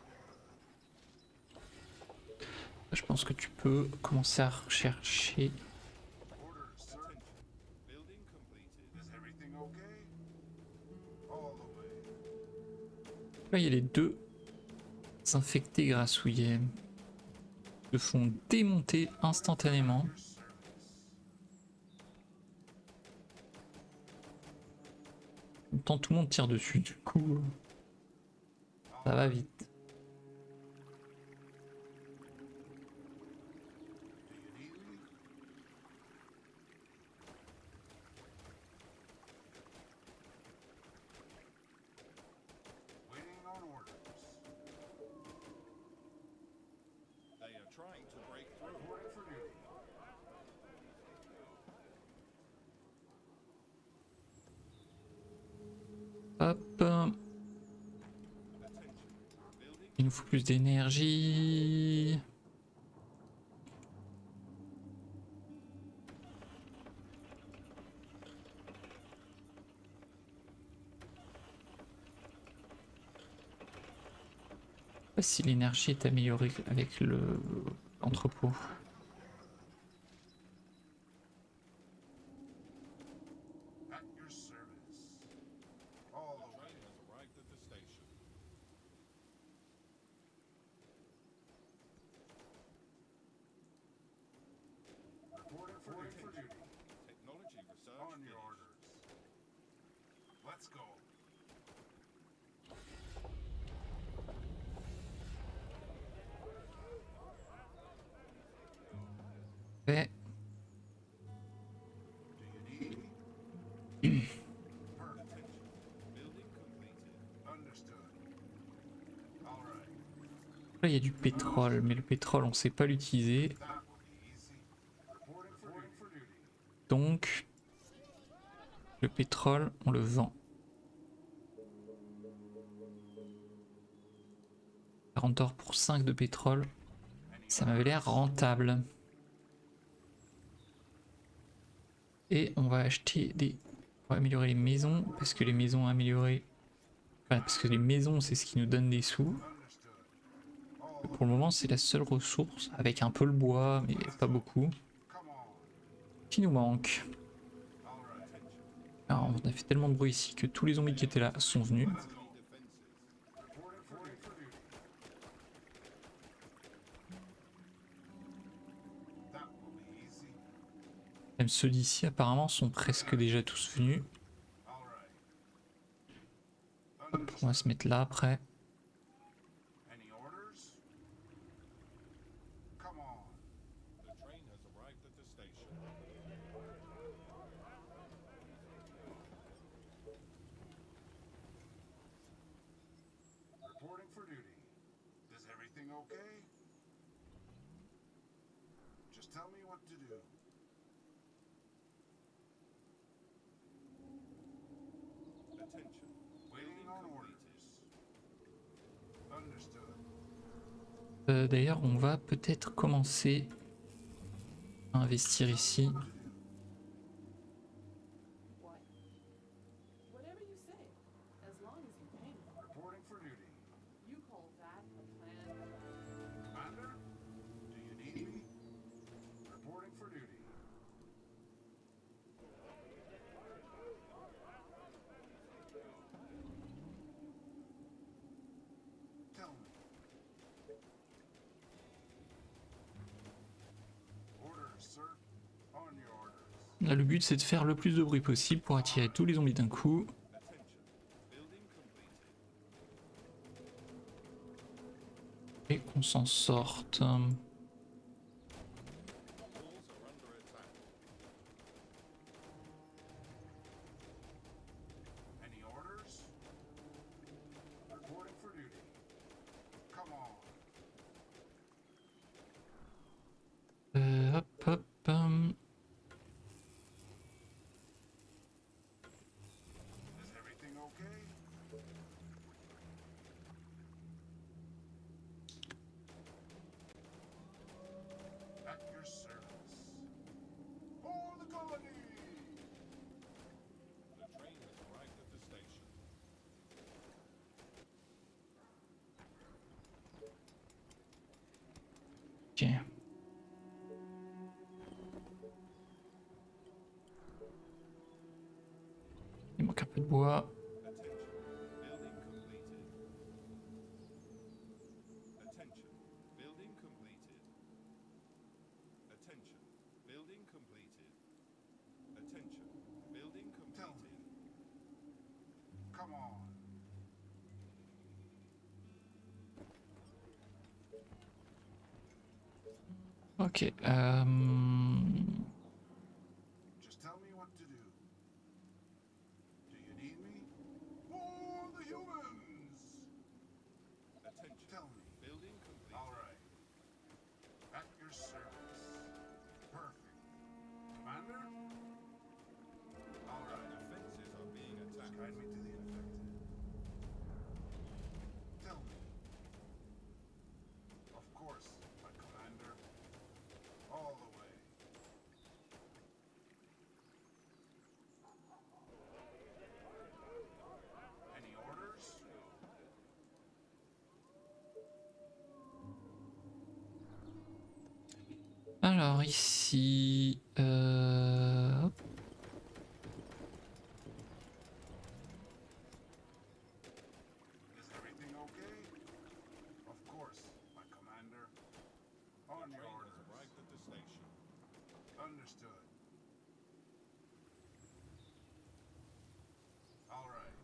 Je pense que tu peux commencer à rechercher. Orders, sir. Building completed. Is everything okay? All the way. Là, il y a les deux infectés grassouillés. Se font démonter instantanément. Your service. En même temps, tout le monde tire dessus, du coup, ça va vite. Do you need me? Waiting on orders. They are trying to break through. Reporting for duty. Hop. Attention. Building Il nous faut plus d'énergie. Je sais pas si l'énergie est améliorée avec l'entrepôt. At your service. All the way. train has arrived at the station. Reporting for duty. Technology research On your finished. orders. Let's go. Ouais. Do you need me? Perfect. Building completed. Understood. All right. Là, il y a du pétrole, mais le pétrole, on sait pas l'utiliser. That Donc, le pétrole, on le vend. 40 or pour 5 de pétrole. Ça m'avait l'air rentable. Et on va acheter des... On va améliorer les maisons, parce que les maisons améliorées... Enfin, parce que les maisons, c'est ce qui nous donne des sous. Pour le moment, c'est la seule ressource, avec un peu le bois, mais pas beaucoup, qui nous manque. Alors, on a fait tellement de bruit ici que tous les zombies qui étaient là sont venus. Même ceux d'ici apparemment sont presque déjà tous venus. Hop, on va se mettre là après. Reporting for duty. Is everything okay? Just tell me what to do. Attention. Waiting on orders. Understood. D'ailleurs, on va peut-être commencer à investir ici. What? Whatever you say, as long as you pay me. Reporting for duty. You call that a plan? Commander? Do you need me? Reporting for duty. Tell me. Orders, sir. On your orders. Là, le but, c'est de faire le plus de bruit possible pour attirer tous les zombies d'un coup. Et qu'on s'en sorte. Any orders? Reporting for duty. Come on. Hop, hop. Is everything okay? At your service. For the colony! The train has arrived at the station. Ok. Il manque un peu de bois. Attention. Building completed. Attention. Building completed. Attention. Building completed. Tell me. Come on. Ok. Just tell me what to do. Do you need me? For the humans! Attention. Tell me. Building completed. All right. At your service. Perfect. Commander? All right. Defenses are being attacked. Guide me to the infected. Tell me. Of course, my commander. All the way. Any orders? Alors ici... hop. Is everything okay? Of course, my commander. On The your train has orders. arrived at the station. Understood. All right.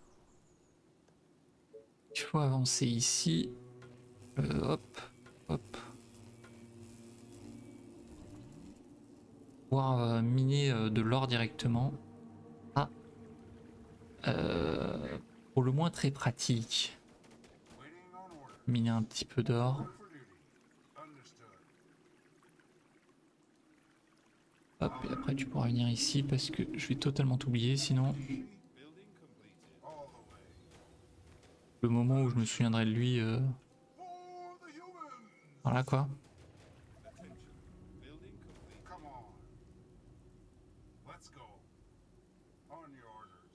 Il faut avancer ici. Hop, hop. Pouvoir miner de l'or directement. Ah. Pour le moins très pratique. Waiting on orders. Miner un petit peu d'or. Report for duty. Understood. Hop, et après tu pourras venir ici parce que je vais totalement t'oublier sinon. Building completed. All the way. Le moment où je me souviendrai de lui, For the humans! voilà quoi. Attention. Building complete. Come on. Let's go. On your orders.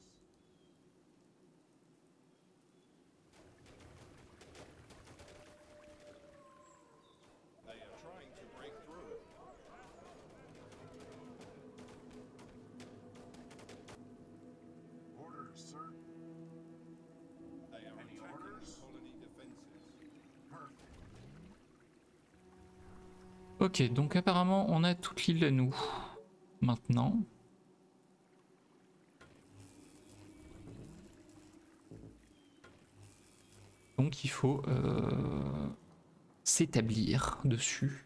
They are trying to break through. Orders, sir. They are Any attacking orders? the colony defenses. Perfect. Ok, donc apparemment on a toute l'île à nous. Maintenant. Donc il faut s'établir dessus.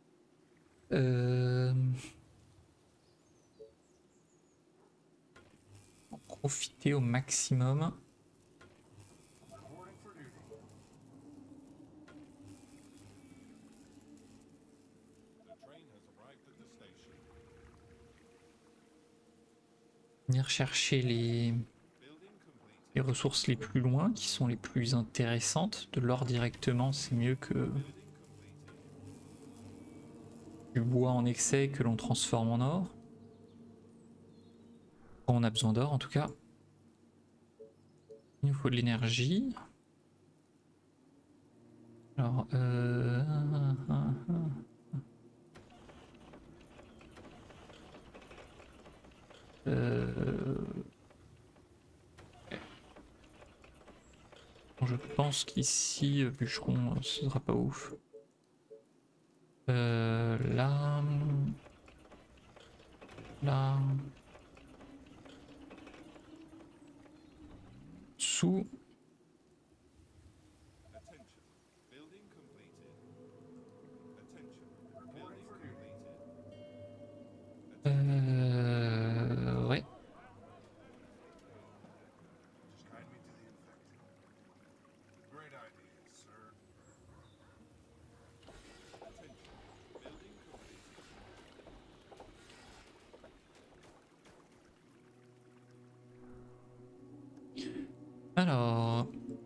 En profiter au maximum. Reporting for duty. The train has arrived at the station. Venir chercher les Building completed. ressources les plus loin, qui sont les plus intéressantes. De l'or directement, c'est mieux que Building completed. du bois en excès que l'on transforme en or. Quand on a besoin d'or en tout cas. Il nous faut de l'énergie. Alors, je pense qu'ici, bûcheron, ce sera pas ouf. Là, là, sous. Attention. Building completed. Attention. Building completed. Ouais. Just guide me to the infected. Great idea, sir. Attention. Building completed. Alors.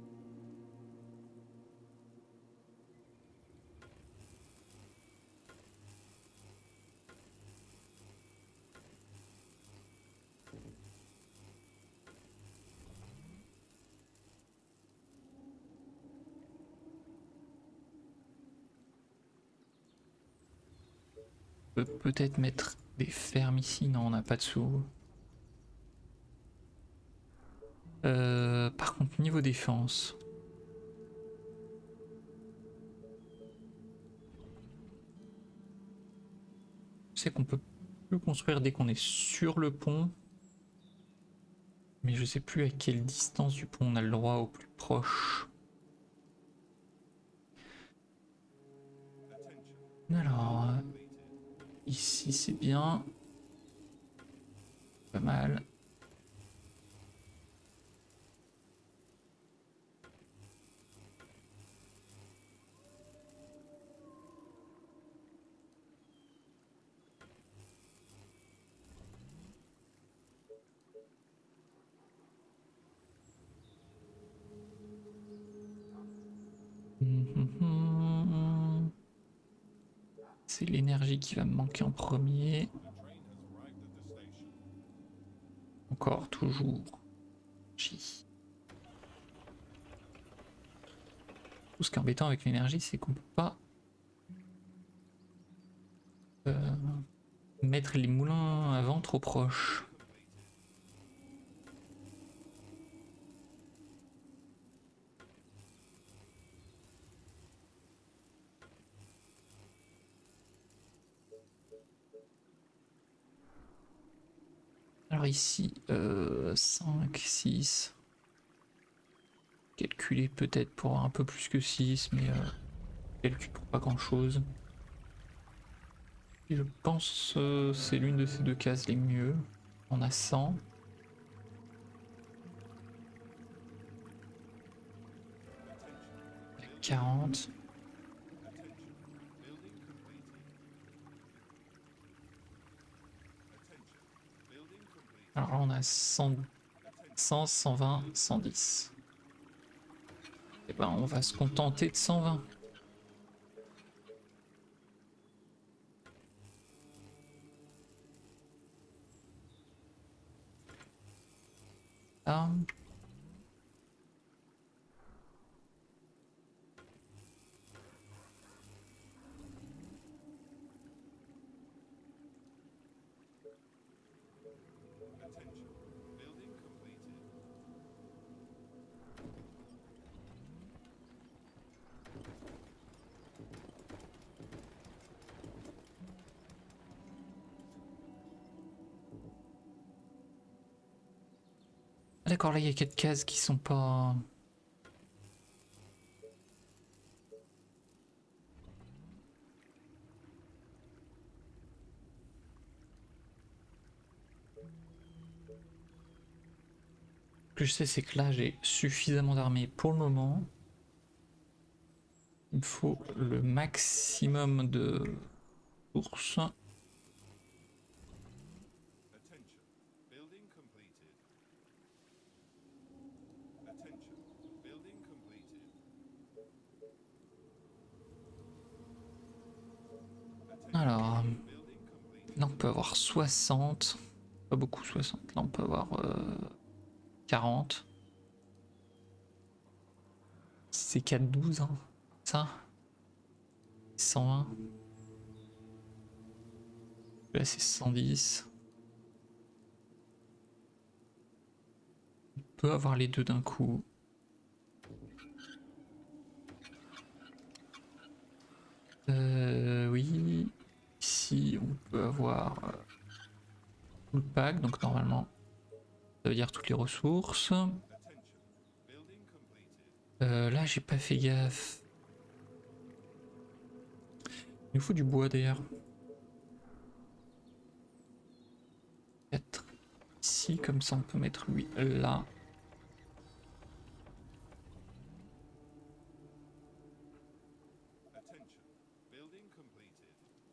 On peut peut-être mettre des fermes ici. Non, on n'a pas de sous. Par contre, niveau défense. Je sais qu'on peut plus construire dès qu'on est sur le pont. Mais je sais plus à quelle distance du pont on a le droit au plus proche. Attention. Alors, ici c'est bien. Pas mal. C'est l'énergie qui va me manquer en premier. The train has arrived at the station. Encore, toujours. J. Tout ce qui est embêtant avec l'énergie, c'est qu'on peut pas mettre les moulins à vent trop proches. Alors ici, 5, 6. Calculer peut-être pour un peu plus que 6, mais calcul pour pas grand chose. Et je pense c'est l'une de ces deux cases les mieux. On a 100. Il y a 40. Attention. Building completed. Alors là, on a 100, 100, 120, 110. Et ben, on va se contenter de 120. Ah. Attention. Building completed. Ah, d'accord, là il y a 4 cases qui sont pas. Ce que je sais, c'est que là j'ai suffisamment d'armées pour le moment. Il me faut le maximum de sources. Attention. Building completed. Attention. Building completed. Attention. Alors, Building completed. là on peut avoir 60. Pas beaucoup 60. Là on peut avoir 40. C'est 4-12, hein. Ça 120. Là c'est 110. On peut avoir les deux d'un coup. Oui. Ici on peut avoir le pack, donc normalement ça veut dire toutes les ressources. Attention. Building completed. Là j'ai pas fait gaffe. Il nous faut du bois d'ailleurs. 4 ici, comme ça on peut mettre lui là. Attention. Building completed.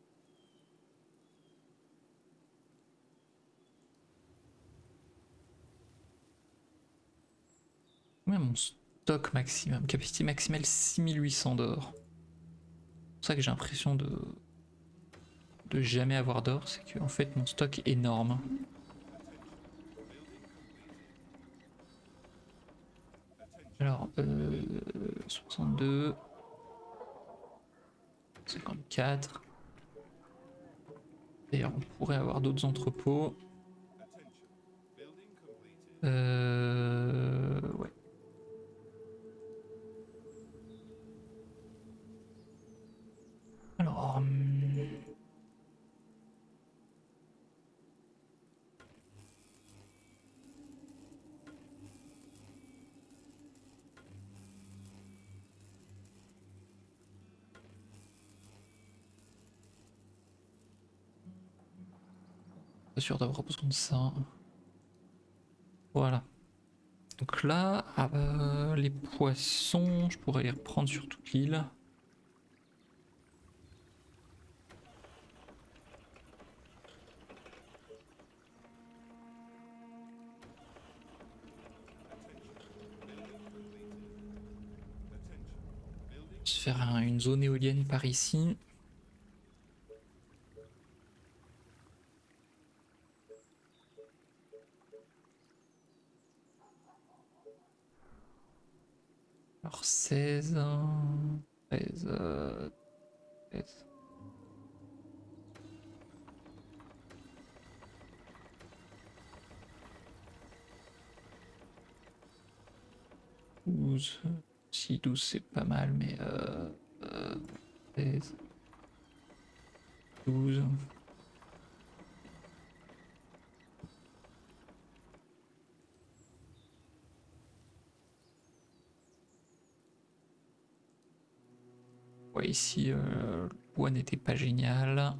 Combien mon stock maximum? Capacité maximale 6800 d'or. C'est pour ça que j'ai l'impression de jamais avoir d'or, c'est que en fait mon stock est énorme. Alors, 62, 54. D'ailleurs, on pourrait avoir d'autres entrepôts. Attention. Building completed. Ouais. Alors, pas sûr d'avoir besoin de ça. Voilà. Donc là, les poissons, je pourrais les reprendre sur toute l'île. Se faire une zone éolienne par ici. Alors 16, 13, 13. 12. Si 12 c'est pas mal, mais 13, 12. Ouais, ici le bois n'était pas génial.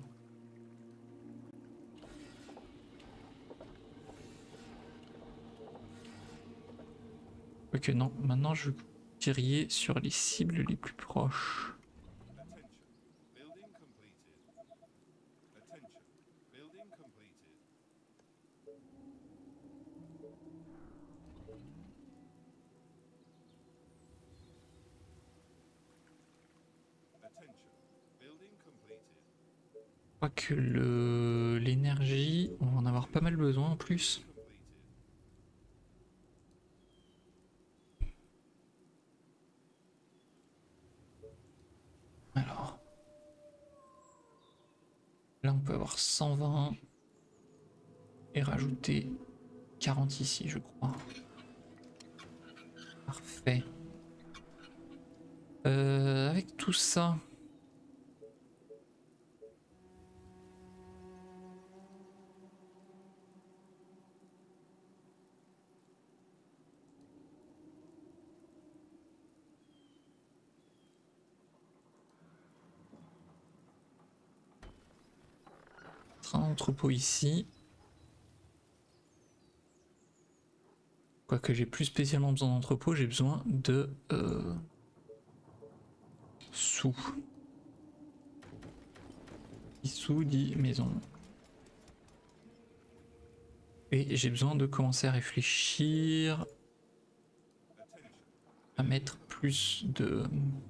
Quoique non, maintenant je tiriez sur les cibles les plus proches. Attention. Building completed. Attention. Building completed. Attention. Building completed. Je crois que l'énergie, on va en avoir pas mal besoin en plus. Completed. Alors. Là, on peut avoir 120 et rajouter 40 ici, je crois. Parfait. Avec tout ça... un entrepôt ici. Quoique j'ai plus spécialement besoin d'entrepôt, j'ai besoin de sous. Sous dit maison. Et j'ai besoin de commencer à réfléchir à mettre plus de...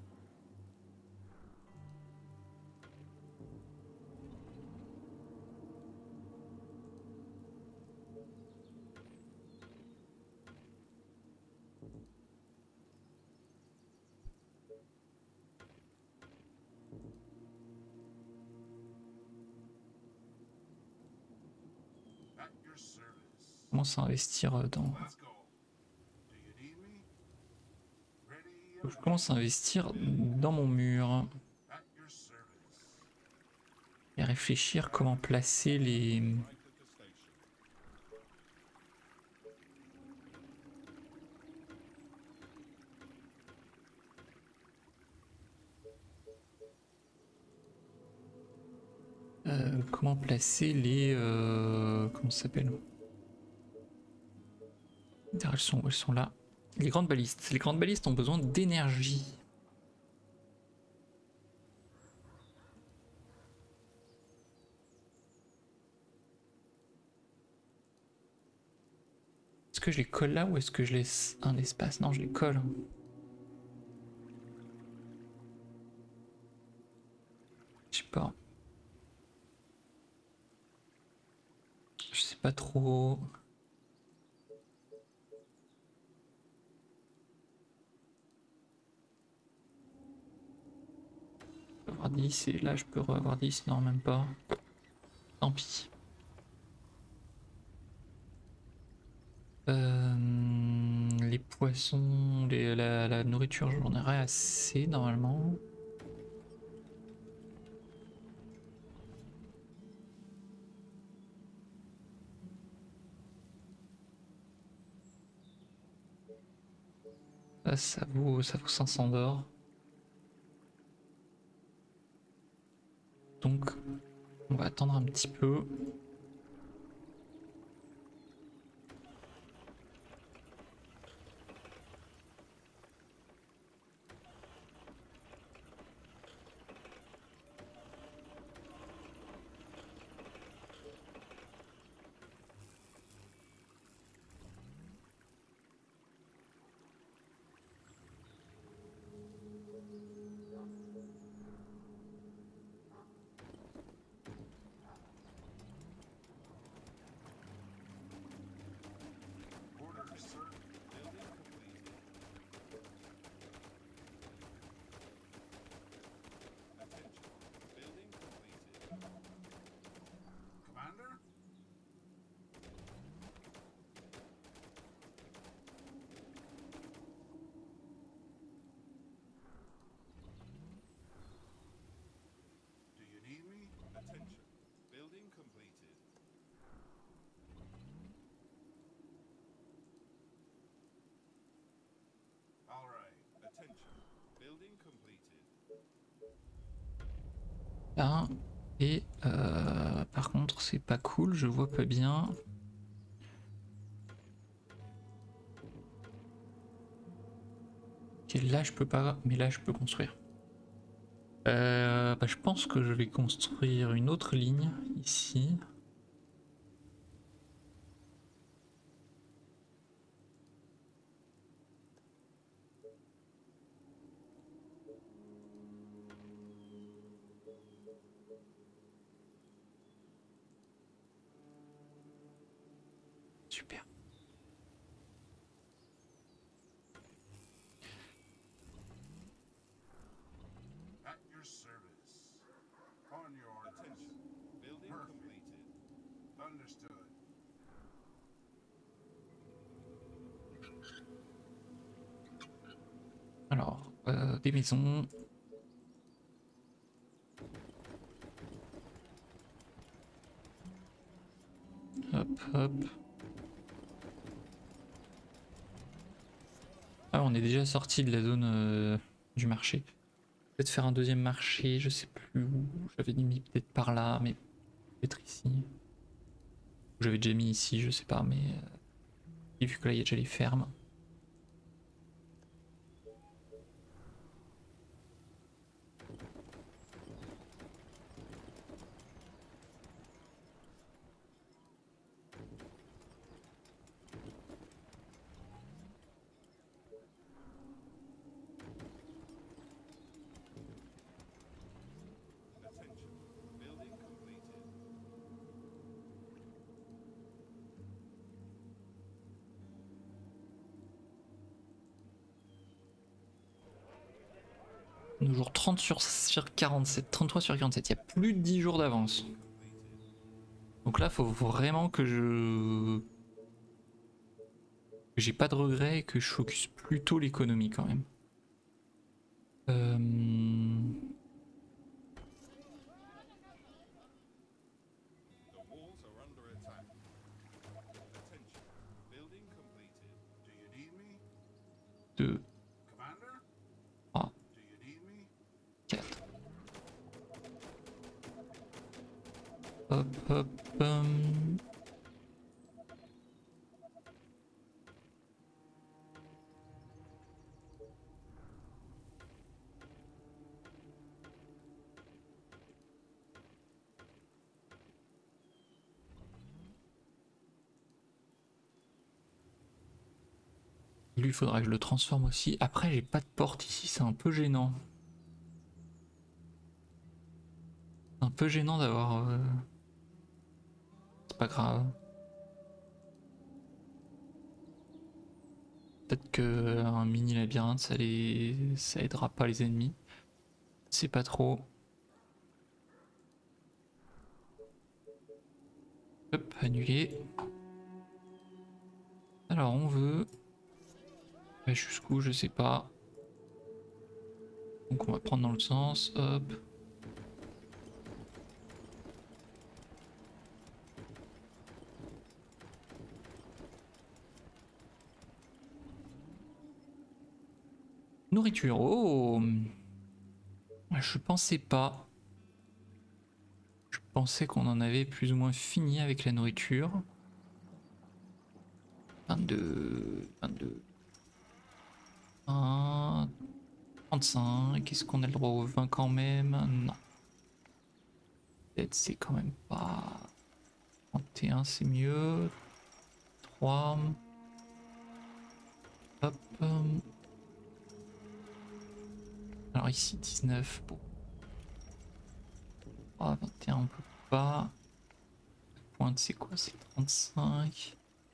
At your service. commence à investir dans... Let's go. Do you need me? Ready Je commence à investir dans mon mur at your service. et à réfléchir comment placer les... Right at the station. comment placer les... comment ça s'appelle? Elles sont là. Les grandes balistes. Les grandes balistes ont besoin d'énergie. Est-ce que je les colle là ou est-ce que je laisse un espace? Non, je les colle. Je sais pas. Je sais pas trop. Je peux avoir 10 et là je peux avoir 10. Non, même pas. Tant pis. Les poissons, la nourriture, j'en aurai assez normalement. Ça vaut 500 d'or. Donc, on va attendre un petit peu. Orders, sir. Building completed. Attention. Building completed. Commander? Do you need me? Attention. Building completed. All right. Attention. Building completed. Là. Et par contre, c'est pas cool, je vois pas bien. Ok, là je peux pas, mais là je peux construire. Je pense que je vais construire une autre ligne ici. super. At your service. On your orders. Attention. Building Perfect. completed. Understood. Alors, des maisons. Hop, hop. Ah, on est déjà sorti de la zone du marché. Peut-être faire un deuxième marché, je sais plus où. J'avais mis peut-être par là, mais peut-être ici. J'avais déjà mis ici, je sais pas, mais vu que là il y a déjà les fermes. Attention. Building completed. Nos jours 30 sur 47, 33 sur 47, il y a plus de 10 jours d'avance. Donc là, faut vraiment que j'ai pas de regrets et que je focus plutôt l'économie quand même. The walls are under attack. Attention. Building completed. Do you need me? 2, Commander? 3, Do you need me? 4. Hop, hop, Lui, il faudra que je le transforme aussi. Après, j'ai pas de porte ici, c'est un peu gênant. Un peu gênant d'avoir... C'est pas grave. Peut-être que un mini labyrinthe, ça aidera pas les ennemis. C'est pas trop. Hop, annuler. Alors, on veut... Ouais, jusqu'où, je sais pas. Donc on va prendre dans le sens, hop. Nourriture, oh! Je pensais pas. Je pensais qu'on en avait plus ou moins fini avec la nourriture. 22... 1, 35, est-ce qu'on a le droit au 20 quand même? Non. Peut-être c'est quand même pas... 31 c'est mieux. 3. Hop. Alors ici 19, bon. 3, 21 on peut pas. Pointe c'est quoi? C'est 35.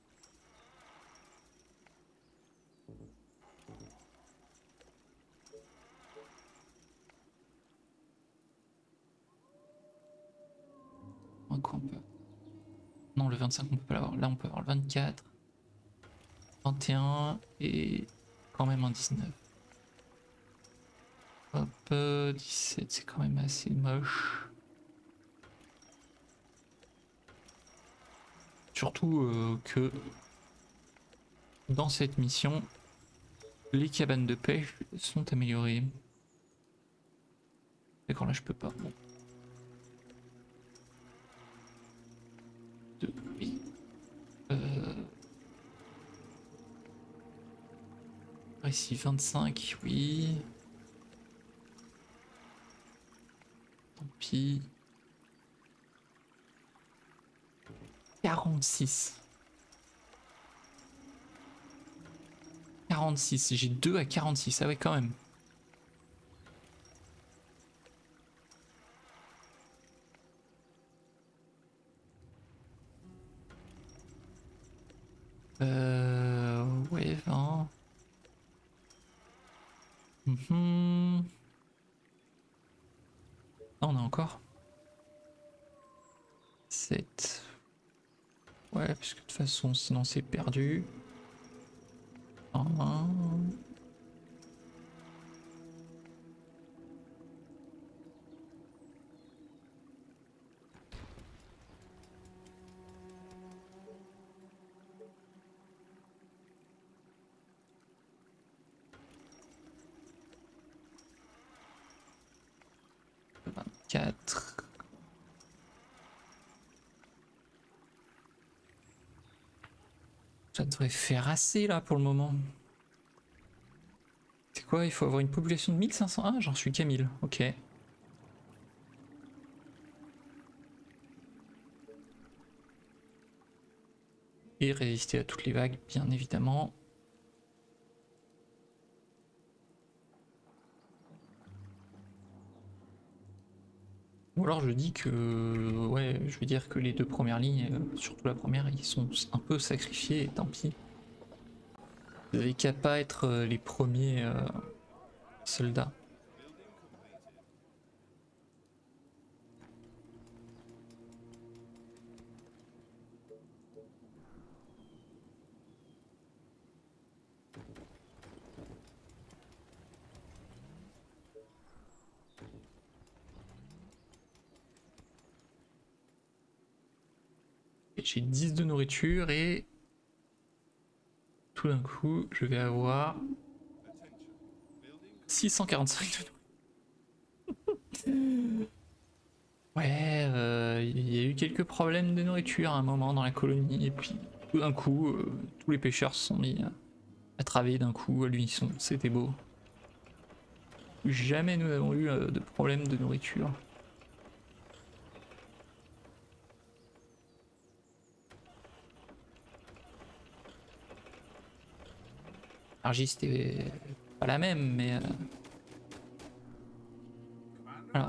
Quoi, on peut... Non, le 25 on peut pas l'avoir. Là on peut avoir le 24. 21 et quand même un 19. Hop, 17 c'est quand même assez moche. Surtout que dans cette mission, les cabanes de pêche sont améliorées. D'accord, là je peux pas. Bon. Oui. Ici 25, oui. Tant pis. 46. 46, j'ai 2 à 46, ah ouais quand même. Ouais, 20. Mhm. Ah, on a encore 7. Ouais, parce que de toute façon, sinon c'est perdu. 1. 24. Ça devrait faire assez là pour le moment. C'est quoi? Il faut avoir une population de 1500. Ah, j'en suis qu'à 1000. Ok. Et résister à toutes les vagues, bien évidemment. Ou alors je dis que, ouais, je veux dire que les 2 premières lignes, surtout la première, ils sont un peu sacrifiés, et tant pis. Vous avez qu'à pas être les premiers soldats. J'ai 10 de nourriture et tout d'un coup, je vais avoir 645 de nourriture. Ouais, il y a eu quelques problèmes de nourriture à un moment dans la colonie, et puis tout d'un coup, tous les pêcheurs se sont mis à travailler d'un coup à l'unisson. C'était beau. Jamais nous n'avons eu de problème de nourriture. L'argile c'était pas la même, mais alors.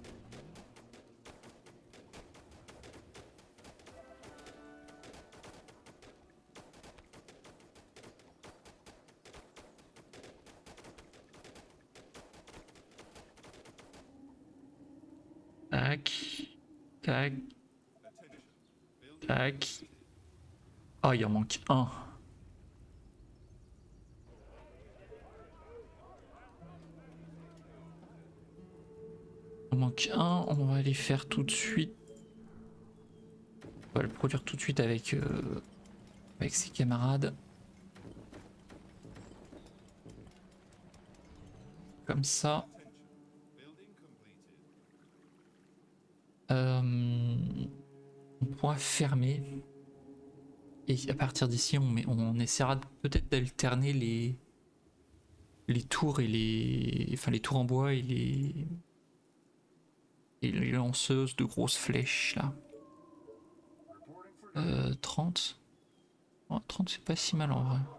Tac, tac, tac. Oh, il en manque un. Il en manque un, on va aller faire tout de suite. On va le produire tout de suite avec ses camarades. Comme ça. On pourra fermer. Et à partir d'ici, on essaiera peut-être d'alterner les tours et les tours en bois et les lanceuses de grosses flèches là. 30. Oh, 30 c'est pas si mal en vrai.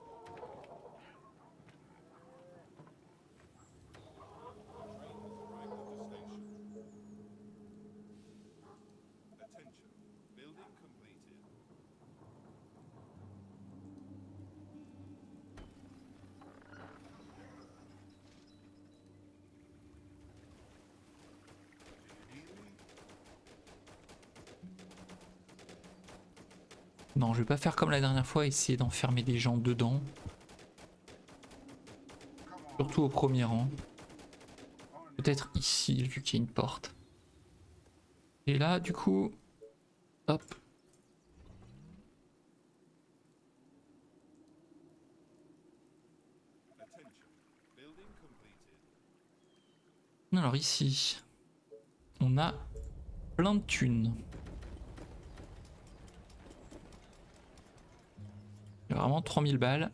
Non, je vais pas faire comme la dernière fois, essayer d'enfermer des gens dedans. Surtout au premier rang. Peut-être ici, vu qu'il y a une porte. Et là, du coup, hop. Alors ici, on a plein de thunes. Il y a vraiment 3000 balles.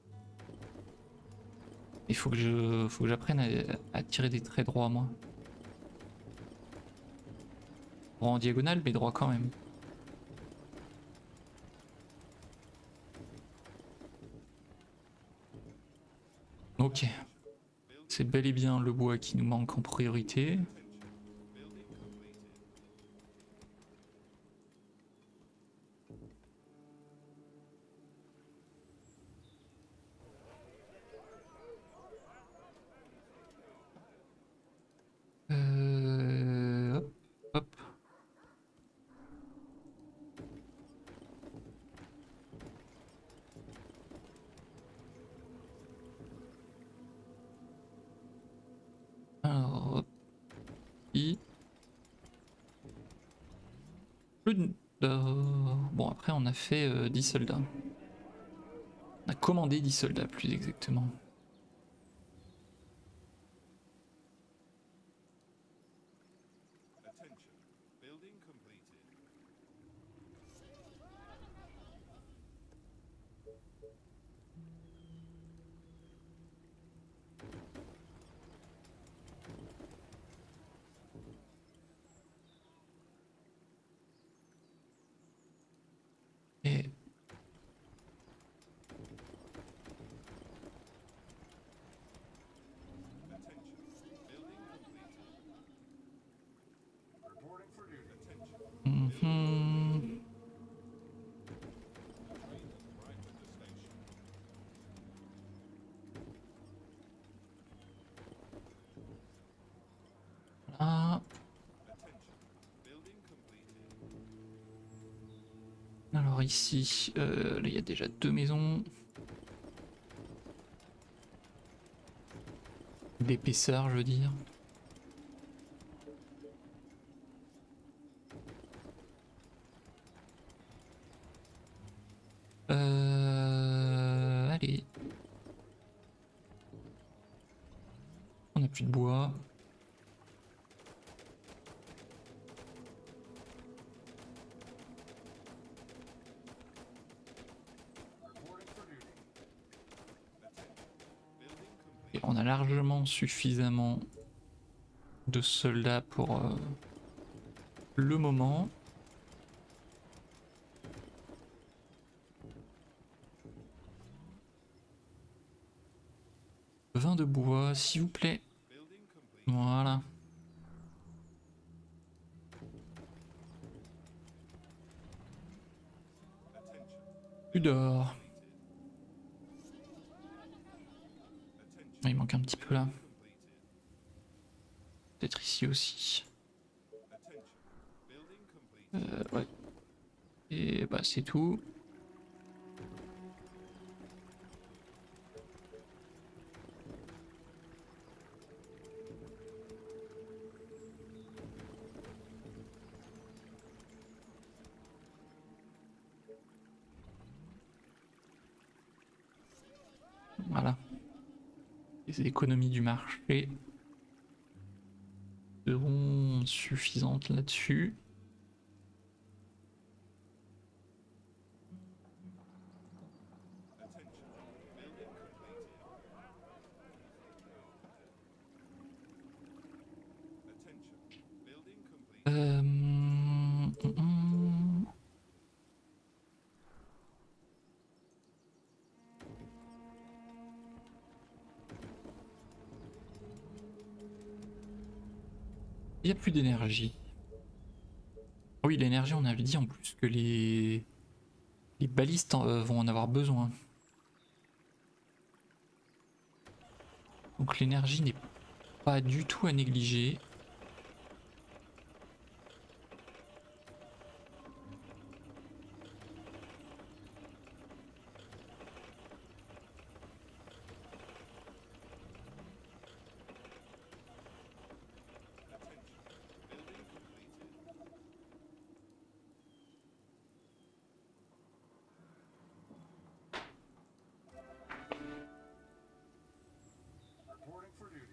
Il faut que j'apprenne à tirer des traits droits, moi. Droit en diagonale, mais droit quand même. Ok. C'est bel et bien le bois qui nous manque en priorité. Plus de... Bon, après, on a fait 10 soldats. On a commandé 10 soldats, plus exactement. Attention. Building completed. Et... Attention. Building completed. Reporting for duty. Attention. Mhm. Train is right at the station. Voilà. Attention. Building completed. Alors ici, là il y a déjà 2 maisons. D'épaisseur, je veux dire. Allez. On n'a plus de bois. Reporting for duty. Building complete. Et on a largement suffisamment de soldats pour le moment. Vin de bois, s'il vous plaît. Building complete. Voilà. Attention. Plus d'or. Attention. Ah, il manque un petit peu là. Completed. Peut-être ici aussi. Attention. Building complete. Ouais. Et bah c'est tout. Voilà. Les économies du marché seront suffisantes là-dessus. Attention. Building completed. Attention. Building complete. Il n'y a plus d'énergie. Ah oui, l'énergie, on avait dit en plus que les balistes vont en avoir besoin. Donc l'énergie n'est pas du tout à négliger. Building completed. Reporting for duty.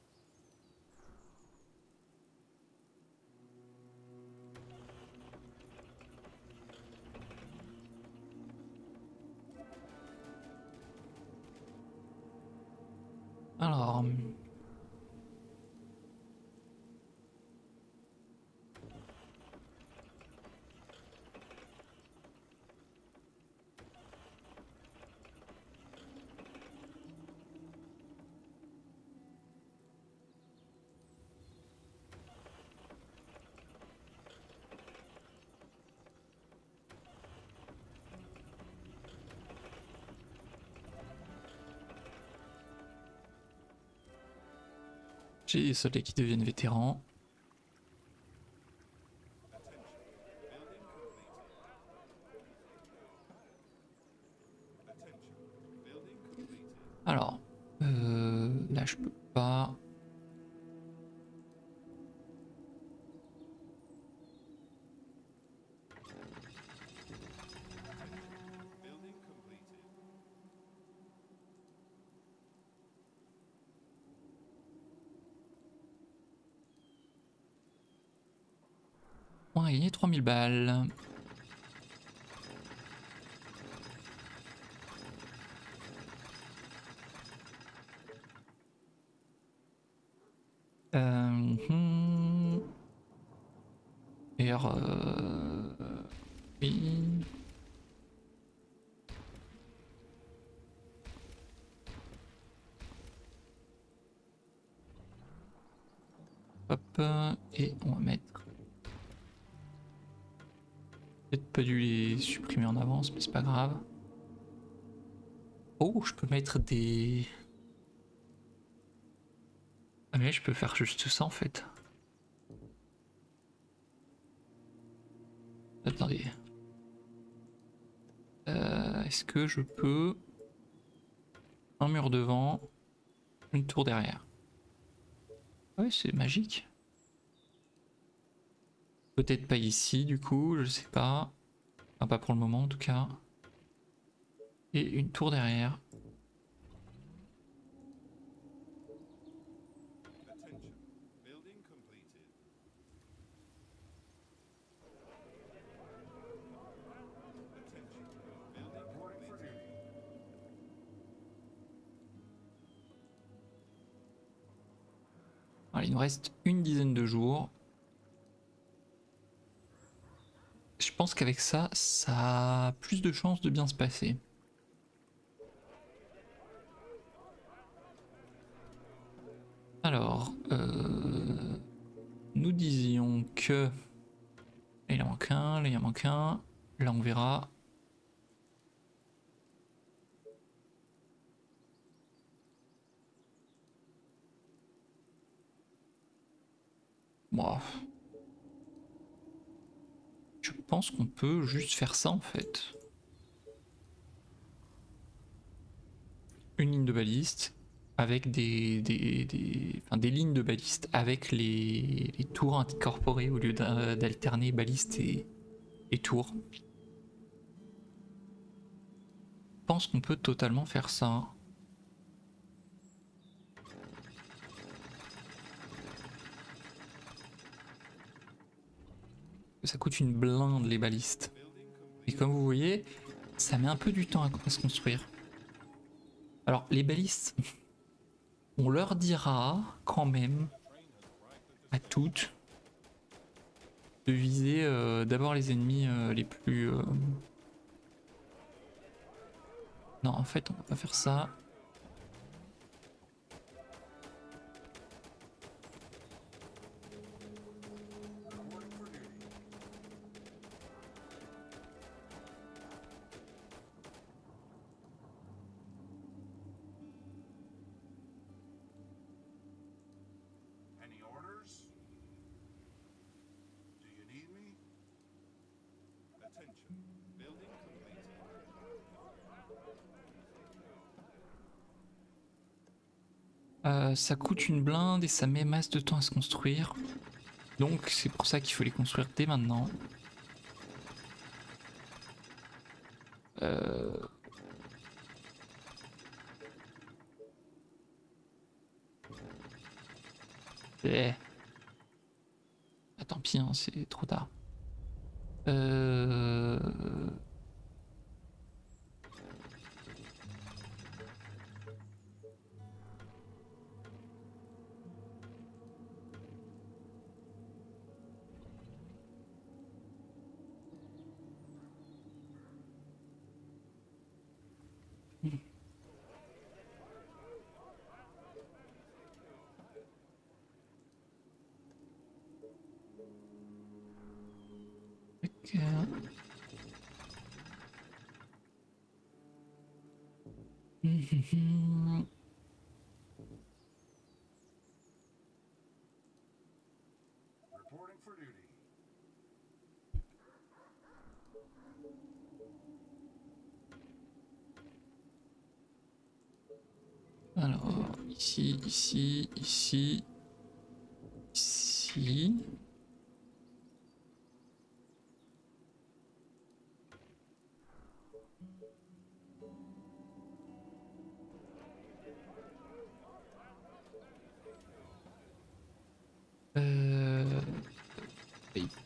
Alors... J'ai des soldats qui deviennent vétérans. Alors, là je peux pas. a gagné 3000 balles. D'ailleurs, oui. Hop, et on va mettre. Peut-être pas dû les supprimer en avance, mais c'est pas grave. Oh, je peux mettre des. Ah mais je peux faire juste ça en fait. Attendez. Est-ce que je peux... Un mur devant, une tour derrière. Ouais, c'est magique. Peut-être pas ici du coup, je sais pas. Enfin, pas pour le moment en tout cas. Et une tour derrière. Attention. Building completed. Attention. Building Reporting for completed. duty. Voilà, il nous reste une dizaine de jours. Je pense qu'avec ça, ça a plus de chances de bien se passer. Alors, nous disions que... Là, il en manque un, là il en manque un. Là on verra. Bon. Je pense qu'on peut juste faire ça en fait. Une ligne de baliste avec enfin, des lignes de baliste avec les tours incorporées au lieu d'alterner baliste et tours. Je pense qu'on peut totalement faire ça. Ça coûte une blinde les balistes. Et comme vous voyez, ça met un peu du temps à se construire. Alors les balistes, on leur dira quand même à toutes de viser d'abord les ennemis les plus... Non en fait on va pas faire ça. Reporting for duty. Any orders? Do you need me? Attention. Building completed. Ça coûte une blinde et ça met masse de temps à se construire. Donc c'est pour ça qu'il faut les construire dès maintenant. Eh. Ah, tant pis, hein, c'est trop tard. Ok. Reporting for duty. Alors, ici, ici, ici, ici.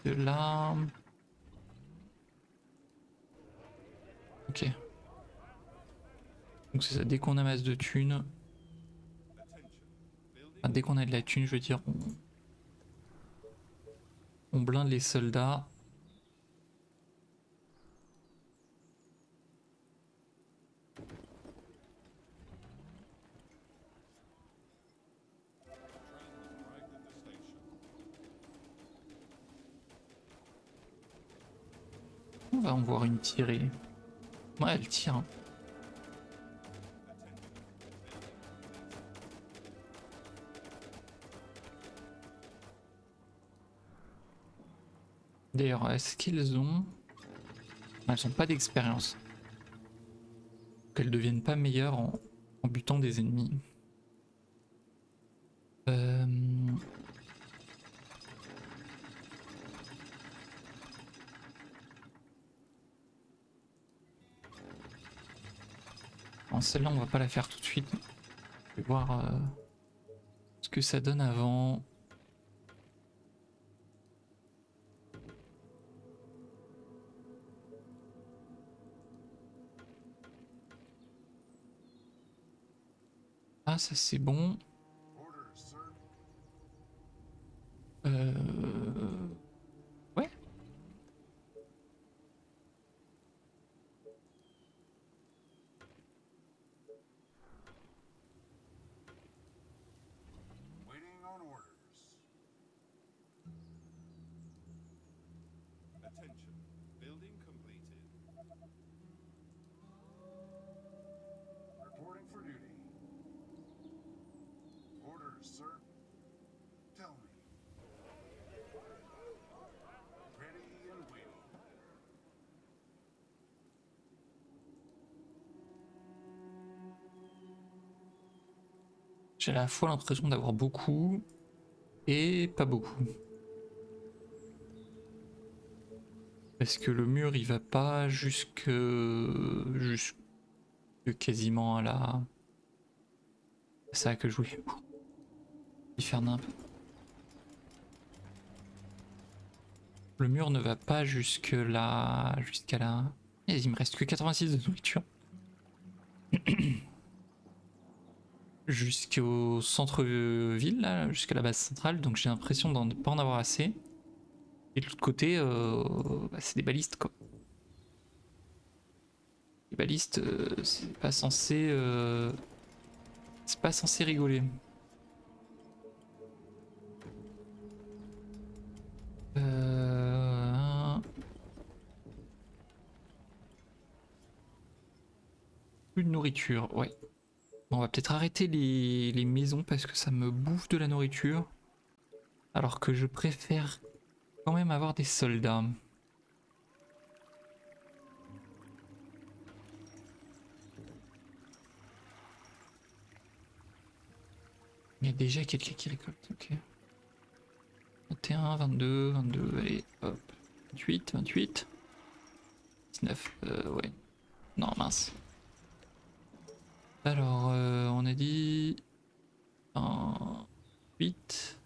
de là. Ok. Donc c'est ça, dès qu'on amasse de thunes, enfin, dès qu'on a de la thune, je veux dire, on blinde les soldats. On va en voir une tirer. Ouais, elle tire. Hein. D'ailleurs, est-ce qu'ils ont... Elles ont pas d'expérience. Qu'elles deviennent pas meilleures en butant des ennemis. Celle-là, on va pas la faire tout de suite. Je vais voir ce que ça donne avant. Ah, ça c'est bon. Orders, sir. Ouais. Waiting on orders. Attention. Building completed. Reporting for duty. Orders, sir. Tell me. Ready and waiting. J'ai à la fois l'impression d'avoir beaucoup et pas beaucoup. Parce que le mur il va pas jusque quasiment à la... C'est ça que je voulais. Y faire nimp. Le mur ne va pas jusque là, jusqu'à là. Et il me reste que 86 de nourriture. Jusqu'au centre-ville, là, jusqu'à la base centrale, donc j'ai l'impression d'en pas en avoir assez. Et de l'autre côté, bah, c'est des balistes quoi. Les balistes, c'est pas censé rigoler. Plus de nourriture, ouais. Bon, on va peut-être arrêter les maisons parce que ça me bouffe de la nourriture. Alors que je préfère quand même avoir des soldats. Il y a déjà quelqu'un qui récolte, ok. 21, 22, 22, allez, hop. 28, 28. 19, ouais. Non, mince. Alors, on a dit... 8.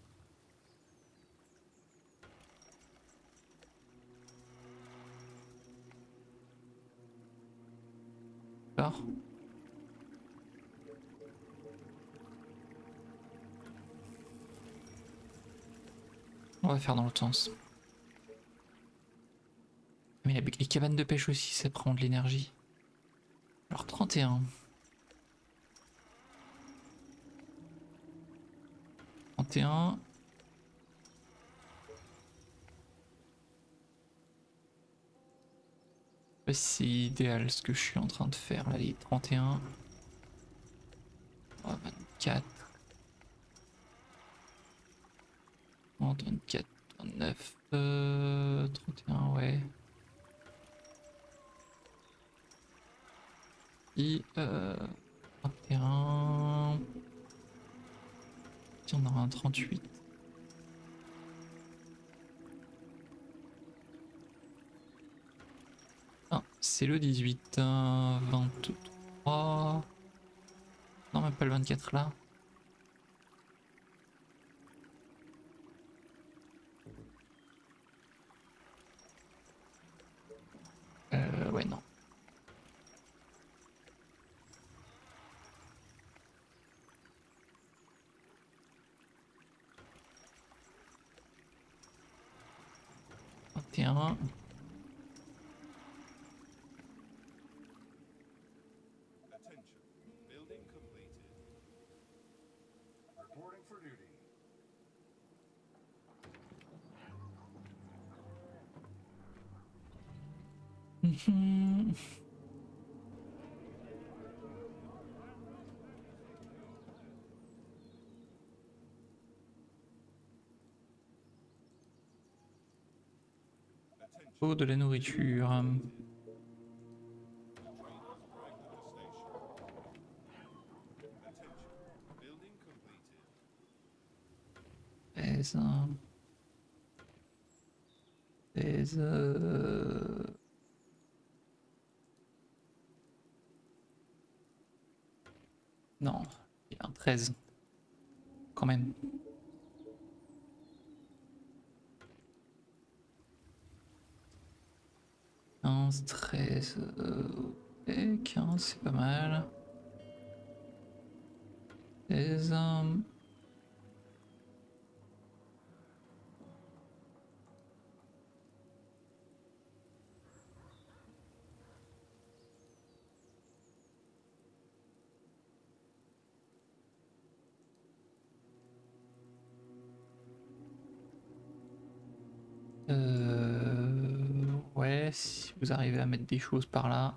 Alors. On va faire dans l'autre sens. Mais les cabanes de pêche aussi, ça prend de l'énergie. Alors 31. 31. C'est idéal ce que je suis en train de faire là, les 31. Oh, 24. 30, 24, 29, 31, ouais. Et 21. Si on aura un 38. Ah, c'est le 18, 23. Non, même pas le 24 là. bien. Attention. Building completed. Reporting for duty. Mhm. Attention. Oh, de la nourriture. The train has arrived at the station. Attention. Building completed. Non, il y a un 13. Quand même. 15, 13. Et 15, c'est pas mal. 16. Ouais, si vous arrivez à mettre des choses par là.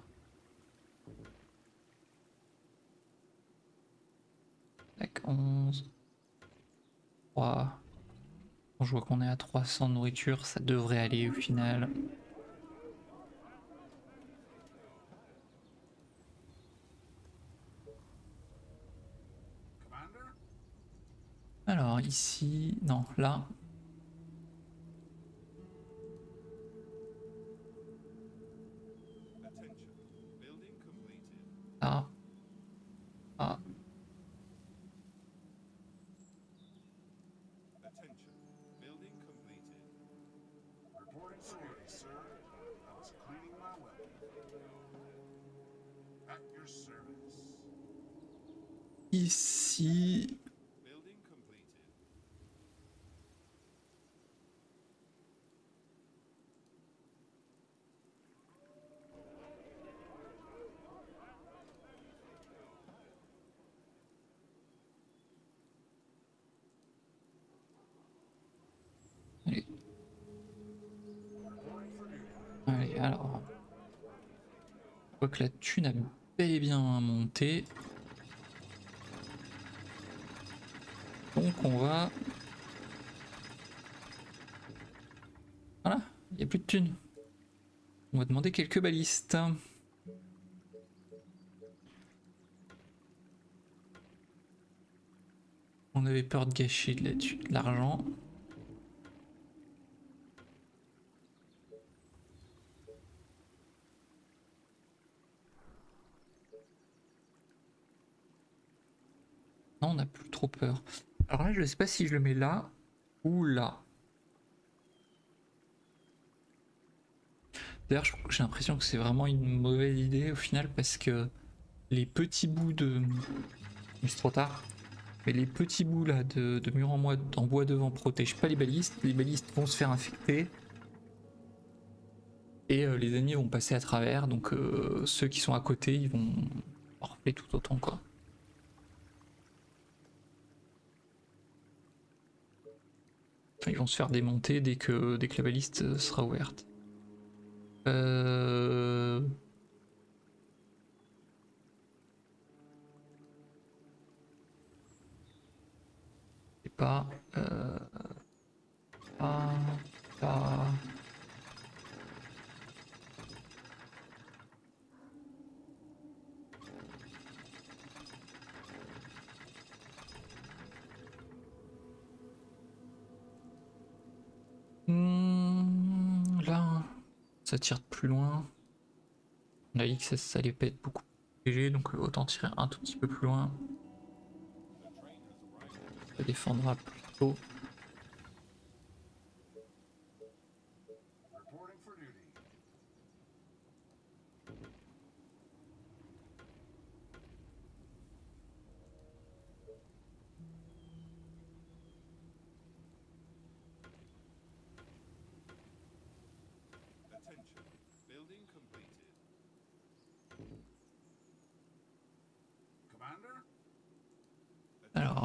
Tac, 11. 3. Je vois qu'on est à 300 de nourriture, ça devrait aller au final. Commander? Alors ici, non, là. Attention. Building completed. Là. Ah. Attention. Building completed. Reporting for duty, sir. I was cleaning my weapon. At your service. Ici. Building completed. Allez. Reporting for duty. Allez, alors. Je vois que la thune a bel et bien monté. Donc on va... Voilà, il n'y a plus de thunes. On va demander quelques balistes. On avait peur de gâcher de l'argent. Non, on n'a plus trop peur. Alors là, je sais pas si je le mets là ou là. D'ailleurs, j'ai l'impression que c'est vraiment une mauvaise idée au final parce que les petits bouts de... C'est trop tard. Mais les petits bouts là de mur en bois devant protègent pas les balistes. Les balistes vont se faire infecter. Et les ennemis vont passer à travers. Donc ceux qui sont à côté, ils vont morfler tout autant quoi. Enfin, ils vont se faire démonter dès que la baliste sera ouverte. C'est pas... pas... Là, ça tire de plus loin. On a dit que ça allait pas être beaucoup plus léger, donc autant tirer un tout petit peu plus loin. Ça défendra plutôt. Reporting for duty.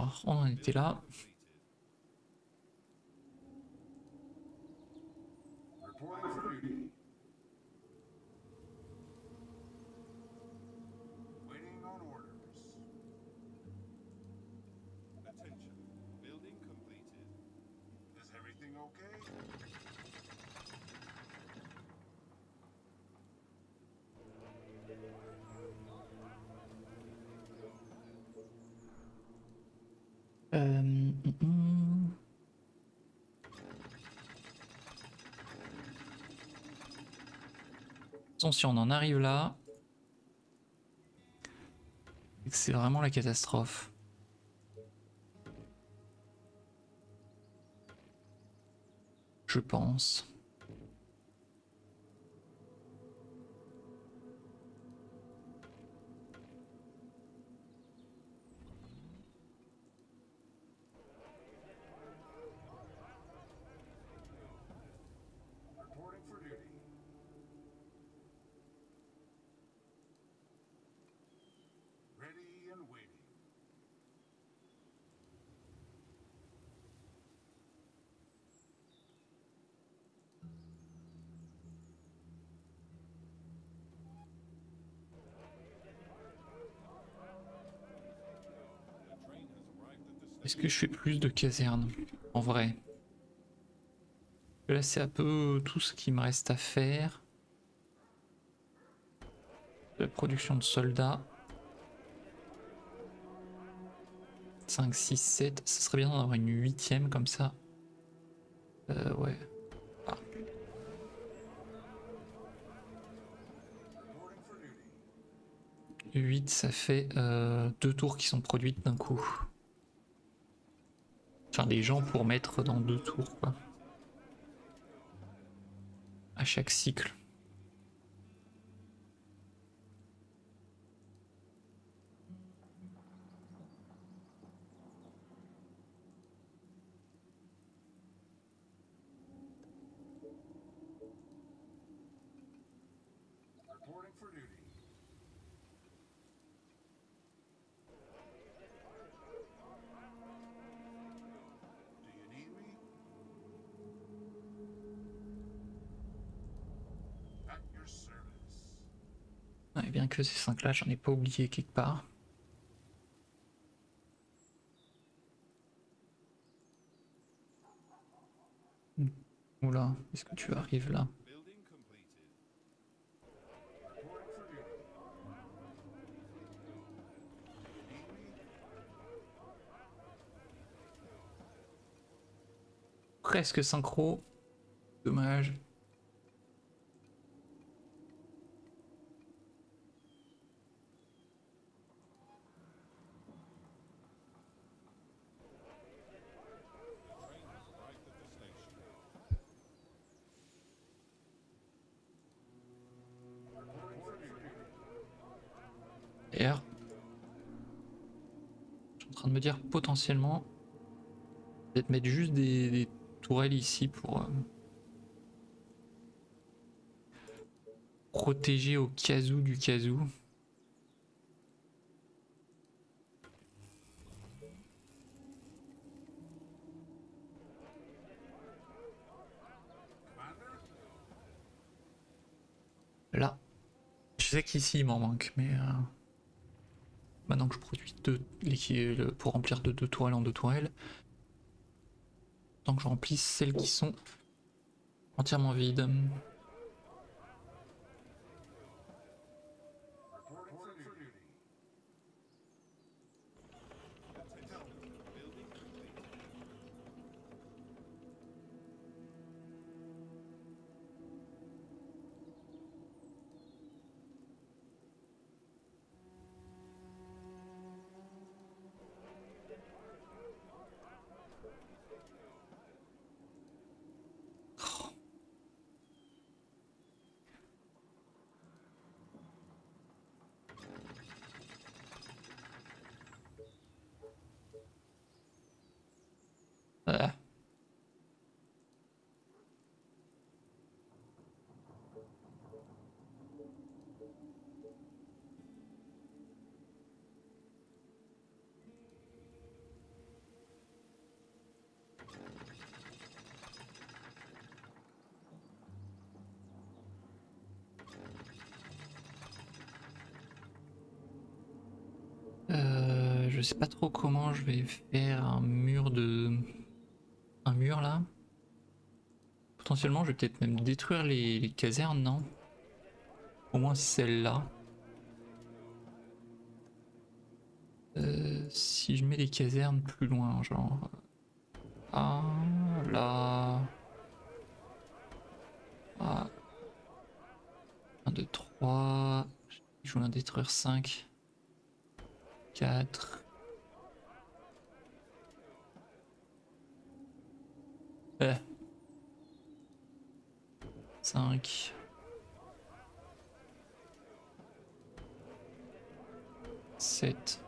Alors, on en était là. Reporting for duty. Waiting on orders. Attention. Building completed. Is everything okay? Hum, hum. Attention, si on en arrive là, c'est vraiment la catastrophe. Je pense. Reporting for duty. Ready and waiting. The train has arrived at the Est-ce que je fais plus de casernes en vrai? Là, c'est un peu tout ce qui me reste à faire. La production de soldats. 5, 6, 7. Ça serait bien d'en avoir une 8ème comme ça. Ouais. Ah. Reporting for duty. 8, ça fait 2 tours qui sont produites d'un coup. Enfin, des gens pour mettre dans 2 tours, quoi. À chaque cycle. Reporting for duty. Do you need me? At your service. Ouais, bien que ces 5 là, j'en ai pas oublié quelque part. Oula, est-ce que tu arrives là? building completed. Reporting for duty. Need me? Presque synchro. Dommage. The train has arrived at the station. Reporting for duty. D'ailleurs, je suis en train de me dire potentiellement peut-être mettre juste des tourelles ici pour protéger au casou du casou. Commander? Là, je sais qu'ici il m'en manque, mais maintenant que je produis pour remplir de 2 tourelles en 2 tourelles, tant que je remplisse celles qui sont entièrement vides. Reporting for duty. Attention. Building completed. Je sais pas trop comment je vais faire un mur de... Un mur là. Potentiellement je vais peut-être même détruire les casernes, non? Au moins celle-là. Si je mets les casernes plus loin, genre... Ah, là... Ah... 1, 2, 3... Je voulais en détruire 5... 4... 5... 7...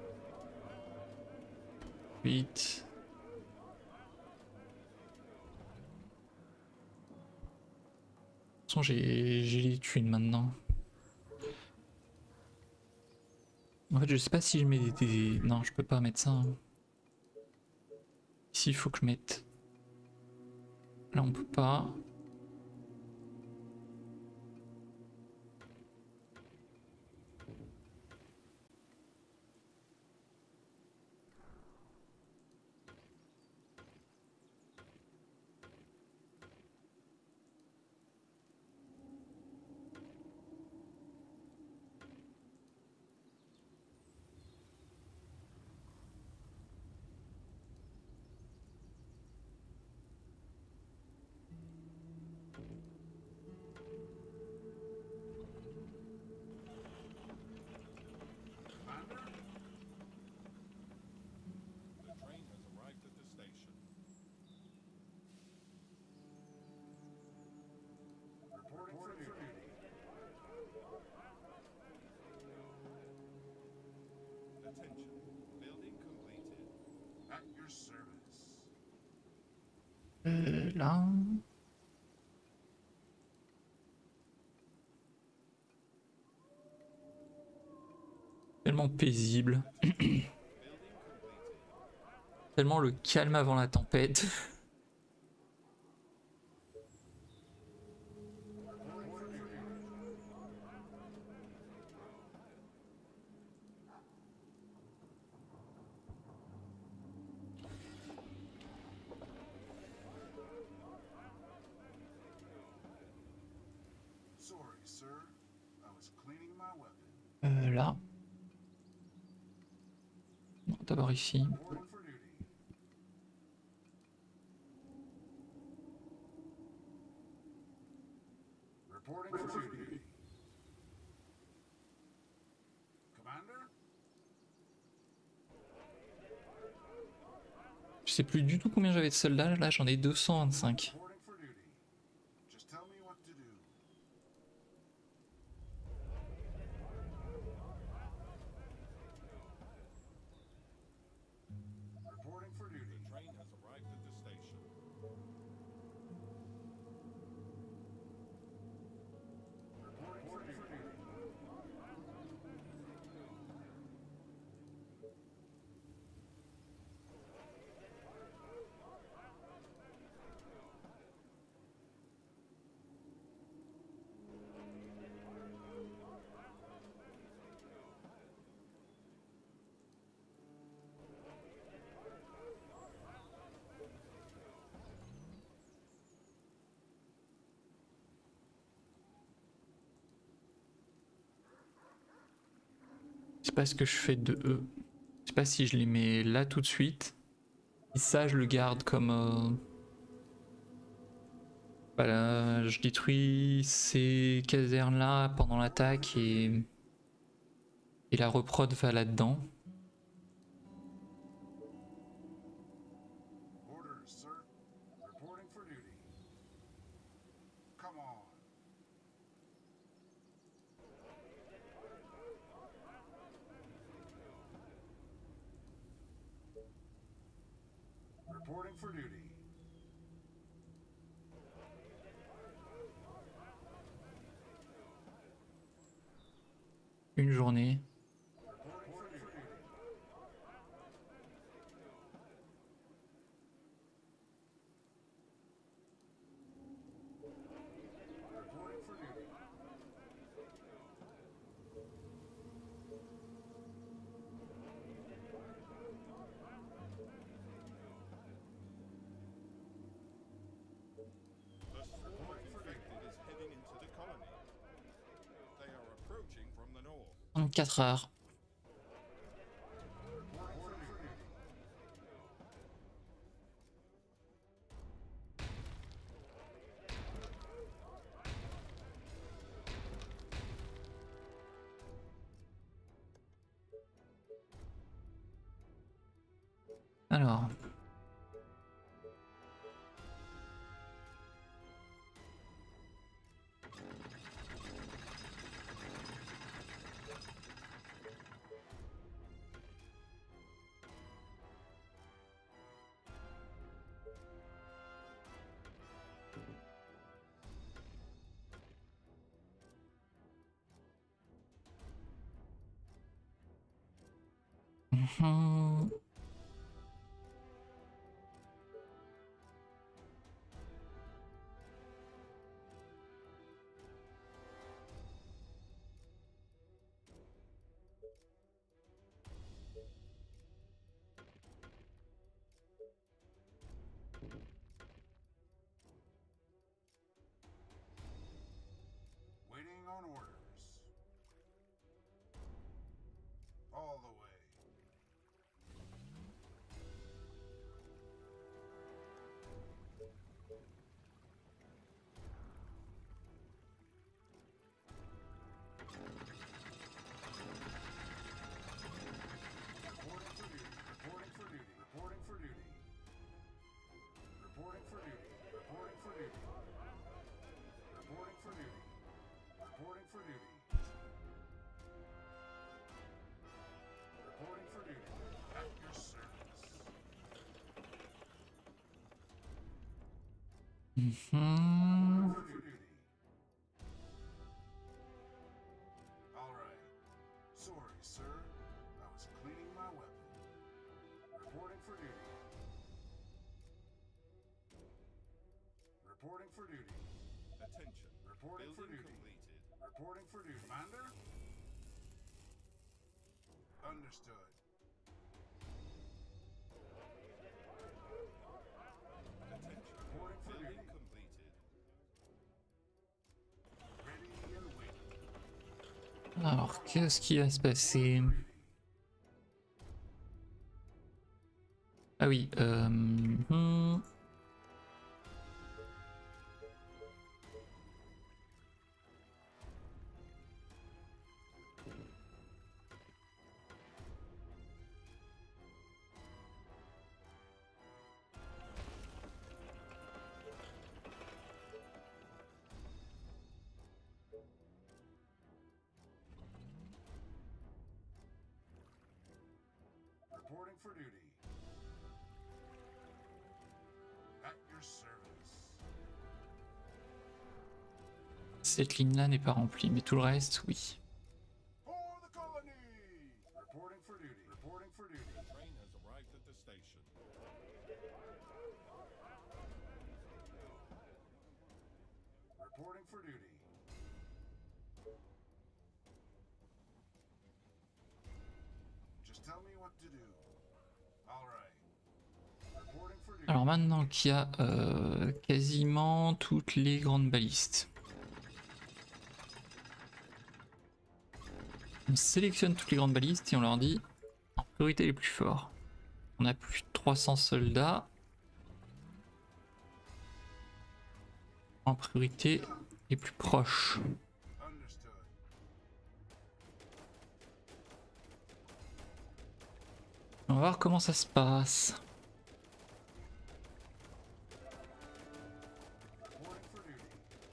8... De toute façon, j'ai les thunes maintenant. En fait, je sais pas si je mets des... Non, je peux pas mettre ça. Hein. Ici, il faut que je mette... Là, on peut pas. The train has arrived at the station. Reporting for duty. Attention. Building completed. At your service. Là... Tellement paisible. Building completed. Tellement le calme avant la tempête. Sorry, sir. I was cleaning my weapon. Là. Non, d'abord ici. Reporting for duty. Reporting for duty. Commander? Je sais plus du tout combien j'avais de soldats. Là, j'en ai 225. Reporting for duty. Just tell me what to do. Reporting for duty. The train has arrived at the station. Reporting for duty. Je sais pas ce que je fais de eux. Je sais pas si je les mets là tout de suite. Et ça, je le garde comme... Voilà, je détruis ces casernes-là pendant l'attaque et la reprod va là-dedans. Orders, sir. Reporting for duty. Come on. Reporting for duty. Une journée. Reporting for duty. 4 heures. Alors. Mhm. Waiting on orders. All the way. Reporting for duty. Reporting for duty. Reporting for duty. Reporting for duty. Reporting for duty. Reporting for duty. Reporting for duty. At your service. Mhm. For duty. All right. Sorry, sir. I was cleaning my weapon. Reporting for duty. Reporting for duty. Attention. Reporting for Building duty. completed. Reporting for duty. Commander? Understood. Attention. Reporting for Building duty. completed. Ready and waiting. Alors, qu'est-ce qui va se passer? Ah oui, Reporting for duty. At your service. cette ligne-là n'est pas remplie, mais tout le reste, oui. For the colony! Reporting for duty. Reporting for duty. The train has arrived at the station. Reporting for duty. Just tell me what to do. All right. Reporting for duty. Alors maintenant qu'il y a quasiment toutes les grandes balistes, on sélectionne toutes les grandes balistes et on leur dit en priorité les plus forts. On a plus de 300 soldats. En priorité les plus proches. Understood. On va voir comment ça se passe. Reporting for duty.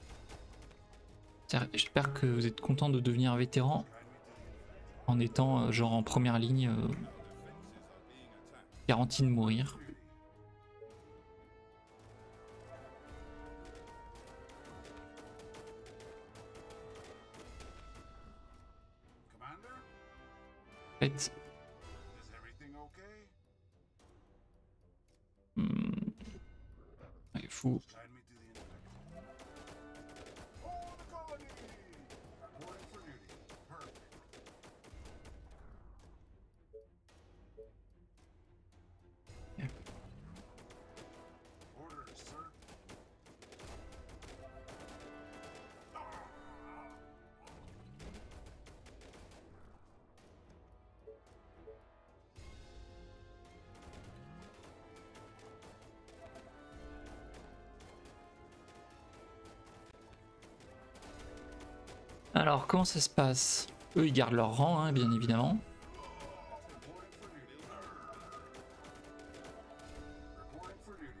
J'espère que vous êtes content de devenir vétéran en étant genre en première ligne, Defenses are being attacked. garantie de mourir. Commander? En fait, Is everything okay? il faut Guide me to the infected. For the colony! Reporting for duty. Perfect. Yeah. Orders, sir. Alors, comment ça se passe? Eux, ils gardent leur rang, hein, bien évidemment. Reporting for duty.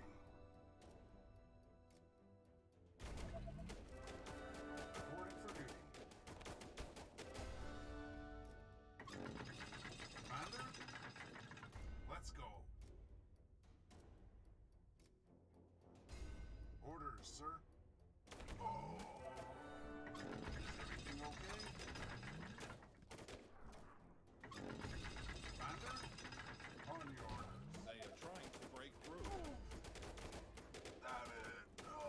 Reporting for duty. Commander? Let's go. Orders, sir. Everything okay? Commander? On your orders. They are trying to break through. Damn it! No!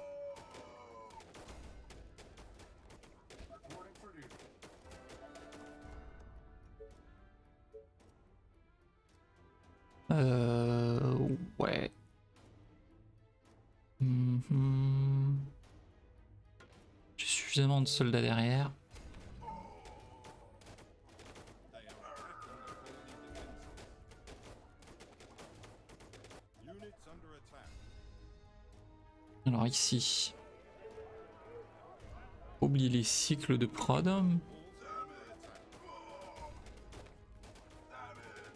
Reporting for duty. Ouais. Mhm. J'ai suffisamment de soldats derrière. They are attacking the colony defenses. Units under attack. Alors ici. Oublie les cycles de prod. Walls are under attack. Damn it!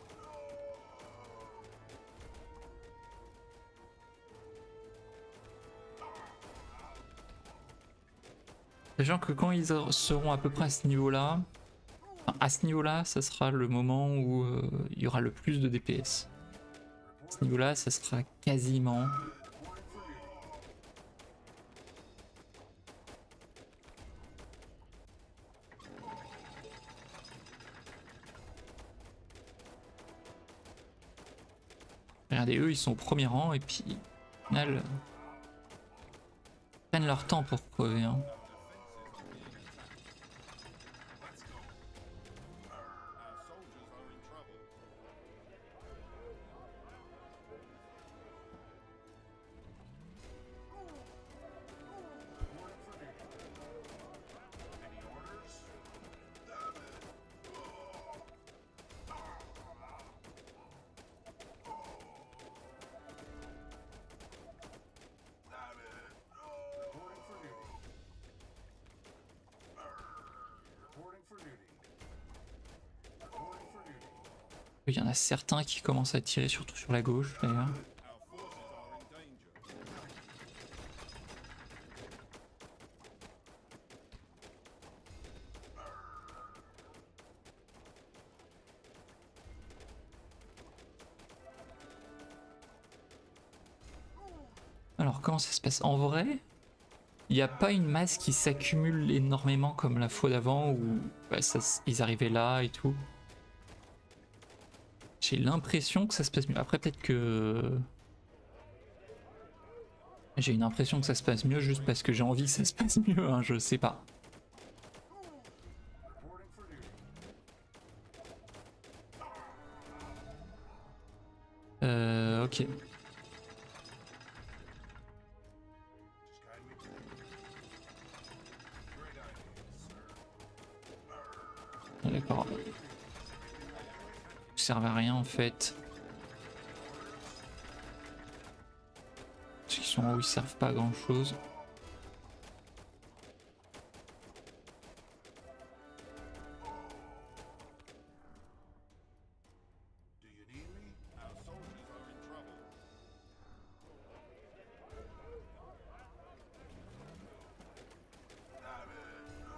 Sachant que quand ils seront à peu près à ce niveau-là, enfin, à ce niveau-là, ça sera le moment où il y aura le plus de DPS. À ce niveau-là, ça sera quasiment. Regardez, eux, ils sont au premier rang et puis, au final, ils prennent leur temps pour crever. Hein. Our soldiers are in trouble. Any orders? Damn it! Reporting for duty. Reporting for duty. Reporting for duty. Il y en a certains qui commencent à tirer, surtout sur la gauche d'ailleurs. Our forces are in danger. Alors comment ça se passe? En vrai, il n'y a pas une masse qui s'accumule énormément comme la fois d'avant où bah, ils arrivaient là et tout. J'ai l'impression que ça se passe mieux. Après peut-être que... J'ai une impression que ça se passe mieux juste parce que j'ai envie que ça se passe mieux, hein, je sais pas. Reporting for duty. Ok. Just guide me to great ideas, sir. D'accord. Ça servent à rien en fait. Ceux qui sont en haut ils servent pas à grand chose. Do you need me? Our soldiers are in trouble. Damn it! No!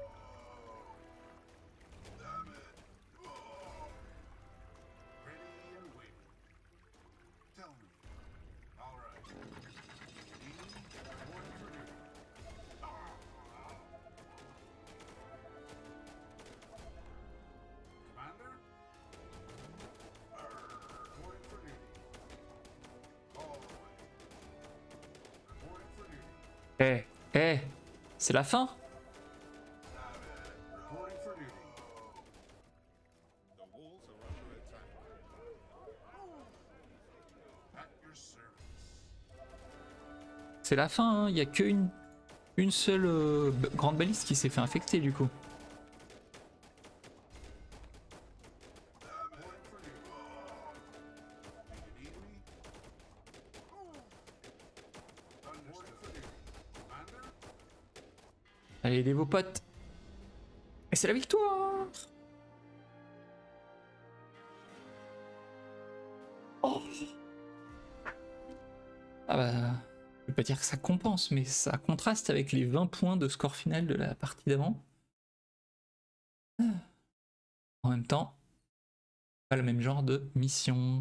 Damn it! No! Ready and waiting. Tell me. All right. Do you need me? Reporting for duty. Commander? Reporting for duty. All the way. Reporting for duty. C'est la fin? Reporting for duty. The walls are under attack. At your service. C'est la fin, hein. Il y a qu'une une seule grande balise qui s'est fait infecter du coup. Reporting for duty. Do you need me? Reporting for duty. Commander? Allez, aidez vos potes. Et c'est la victoire. Oh. Ah bah, je vais pas dire que ça compense, mais ça contraste avec les 20 points de score final de la partie d'avant. En même temps, pas le même genre de mission.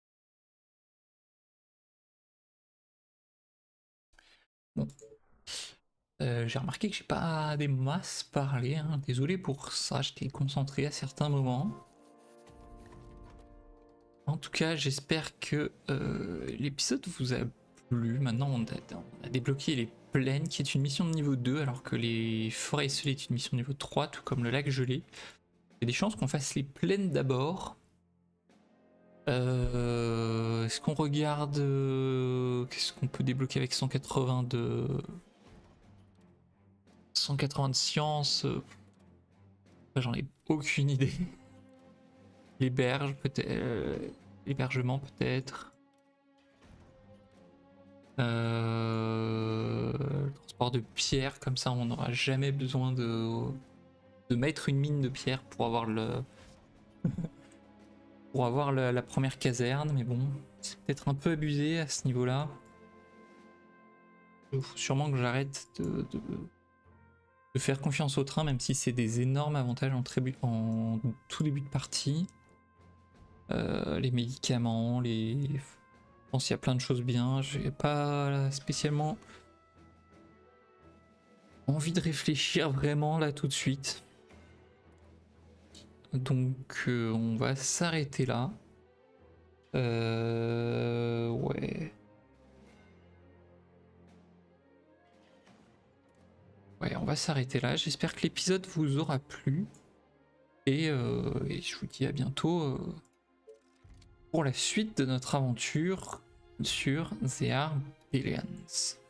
Bon. J'ai remarqué que j'ai pas des masses parlé, hein. Désolé pour ça, j'étais concentré à certains moments. En tout cas, j'espère que l'épisode vous a plu. Maintenant, on a débloqué les plaines, qui est une mission de niveau 2, alors que les forêts isolées est une mission de niveau 3, tout comme le lac gelé. Il y a des chances qu'on fasse les plaines d'abord. Est-ce qu'on regarde... qu'est-ce qu'on peut débloquer avec 180 de... 180 de science, j'en ai aucune idée. Les berges peut-être, l'hébergement peut-être. Le transport de pierre, comme ça on n'aura jamais besoin de mettre une mine de pierre pour avoir le pour avoir la première caserne, mais bon, c'est peut-être un peu abusé à ce niveau-là. Il faut sûrement que j'arrête de faire confiance au train, même si c'est des énormes avantages en tout début de partie. Les médicaments, je pense qu'il y a plein de choses bien. J'ai pas spécialement envie de réfléchir vraiment là tout de suite. Donc on va s'arrêter là. Ouais. Ouais, on va s'arrêter là. J'espère que l'épisode vous aura plu. Et je vous dis à bientôt pour la suite de notre aventure sur The Arbellions.